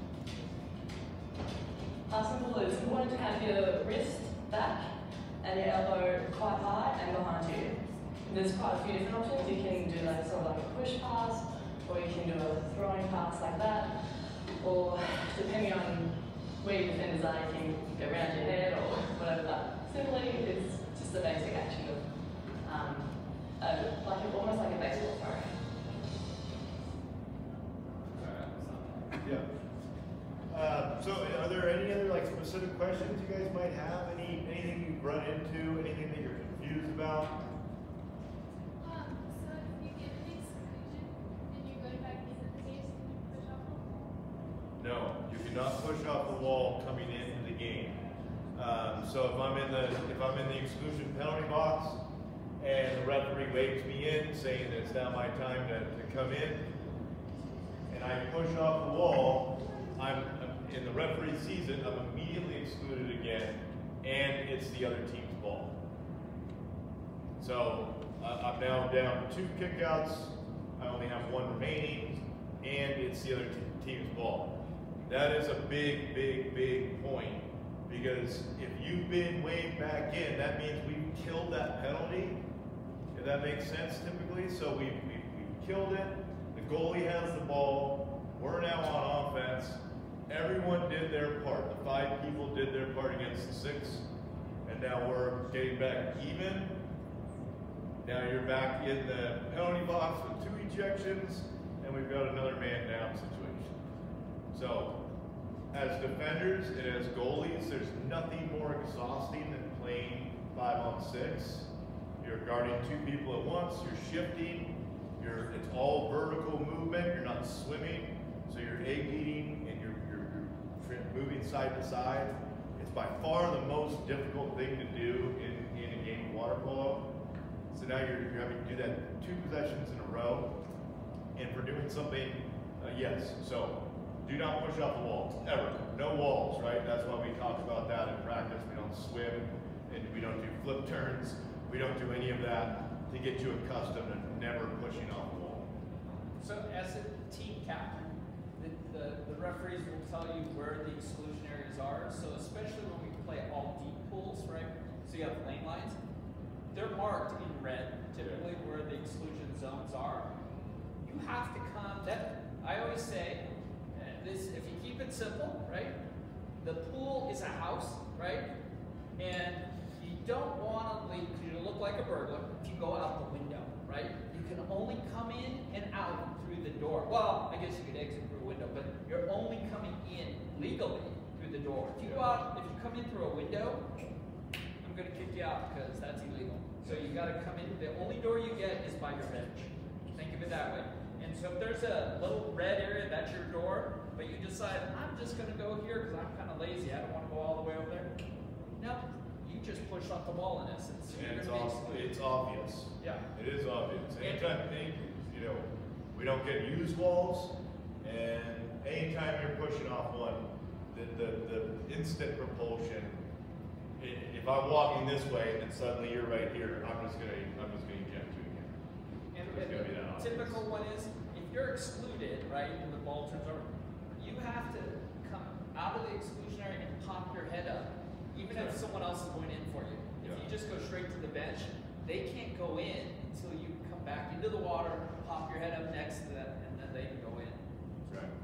Uh, simple is you want to have your wrist back and your elbow quite high and behind you. There's quite a few different options. You can do like sort of like a push pass, or you can do a throwing pass like that, or depending on where your defenders are, you can go around your head or whatever. But simply, it's just the basic action of um, a, like a, almost like a baseball throw. Yeah. Uh, so are there any other like specific questions you guys might have? Any anything you've run into? Anything that you're confused about? so if I'm in the, if I'm in the exclusion penalty box and the referee waves me in saying that it's now my time to, to come in, and I push off the wall, I'm, in the referee sees it, I'm immediately excluded again, and it's the other team's ball. So uh, I'm now down two kickouts, I only have one remaining, and it's the other te team's ball. That is a big, big, big point, because if you've been waved back in, that means we've killed that penalty, if that makes sense typically. So we've, we've, we've killed it, the goalie has the ball, we're now on offense, everyone did their part, the five people did their part against the six, and now we're getting back even. Now you're back in the penalty box with two ejections, and we've got another man down situation. So, as defenders and as goalies, there's nothing more exhausting than playing five on six. You're guarding two people at once, you're shifting, you're, it's all vertical movement, you're not swimming, so you're egg eating and you're, you're, you're moving side to side. It's by far the most difficult thing to do in, in a game of water polo. So now you're, you're having to do that two possessions in a row. And for doing something, uh, yes, so do not push off the walls, ever. No walls, right? That's why we talk about that in practice. We don't swim, and we don't do flip turns. We don't do any of that to get you accustomed to never pushing off the wall. So as a team captain, the, the, the referees will tell you where the exclusionaries are. So especially when we play all deep pools, right? So you have lane lines. They're marked in red, typically where the exclusion zones are. You have to come, that, I always say, uh, this, if you keep it simple, right? The pool is a house, right? And you don't want to leave, you look like a burglar if you go out the window, right? You can only come in and out through the door. Well, I guess you could exit through a window, but you're only coming in legally through the door. If you go out, if you come in through a window, I'm gonna kick you out because that's illegal. So you gotta come in, the only door you get is by your bench. Think of it that way. And so if there's a little red area, that's your door, but you decide, I'm just gonna go here because I'm kind of lazy, I don't want to go all the way over there. No, you just push off the wall in essence. So And it's, you're ob basically- it's obvious. Yeah. It is obvious. Anytime, any, you know, we don't get used walls, and anytime you're pushing off one, the, the, the instant propulsion, i- if I'm walking this way and suddenly you're right here, I'm just gonna, I'm just gonna eject you again. And, It's and gonna be that the obvious. typical one is, if you're excluded, right, and the ball turns over, you have to come out of the exclusionary and pop your head up, even if someone else is going in for you. If Yeah. you just go straight to the bench, they can't go in until you come back into the water, pop your head up next to them, and then they can go in. That's right.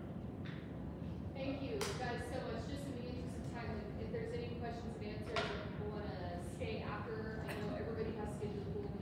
Thank you guys so much. Just in the interest of time, if- if there's any questions and answers, or people want to stay after, I know everybody has to get to the pool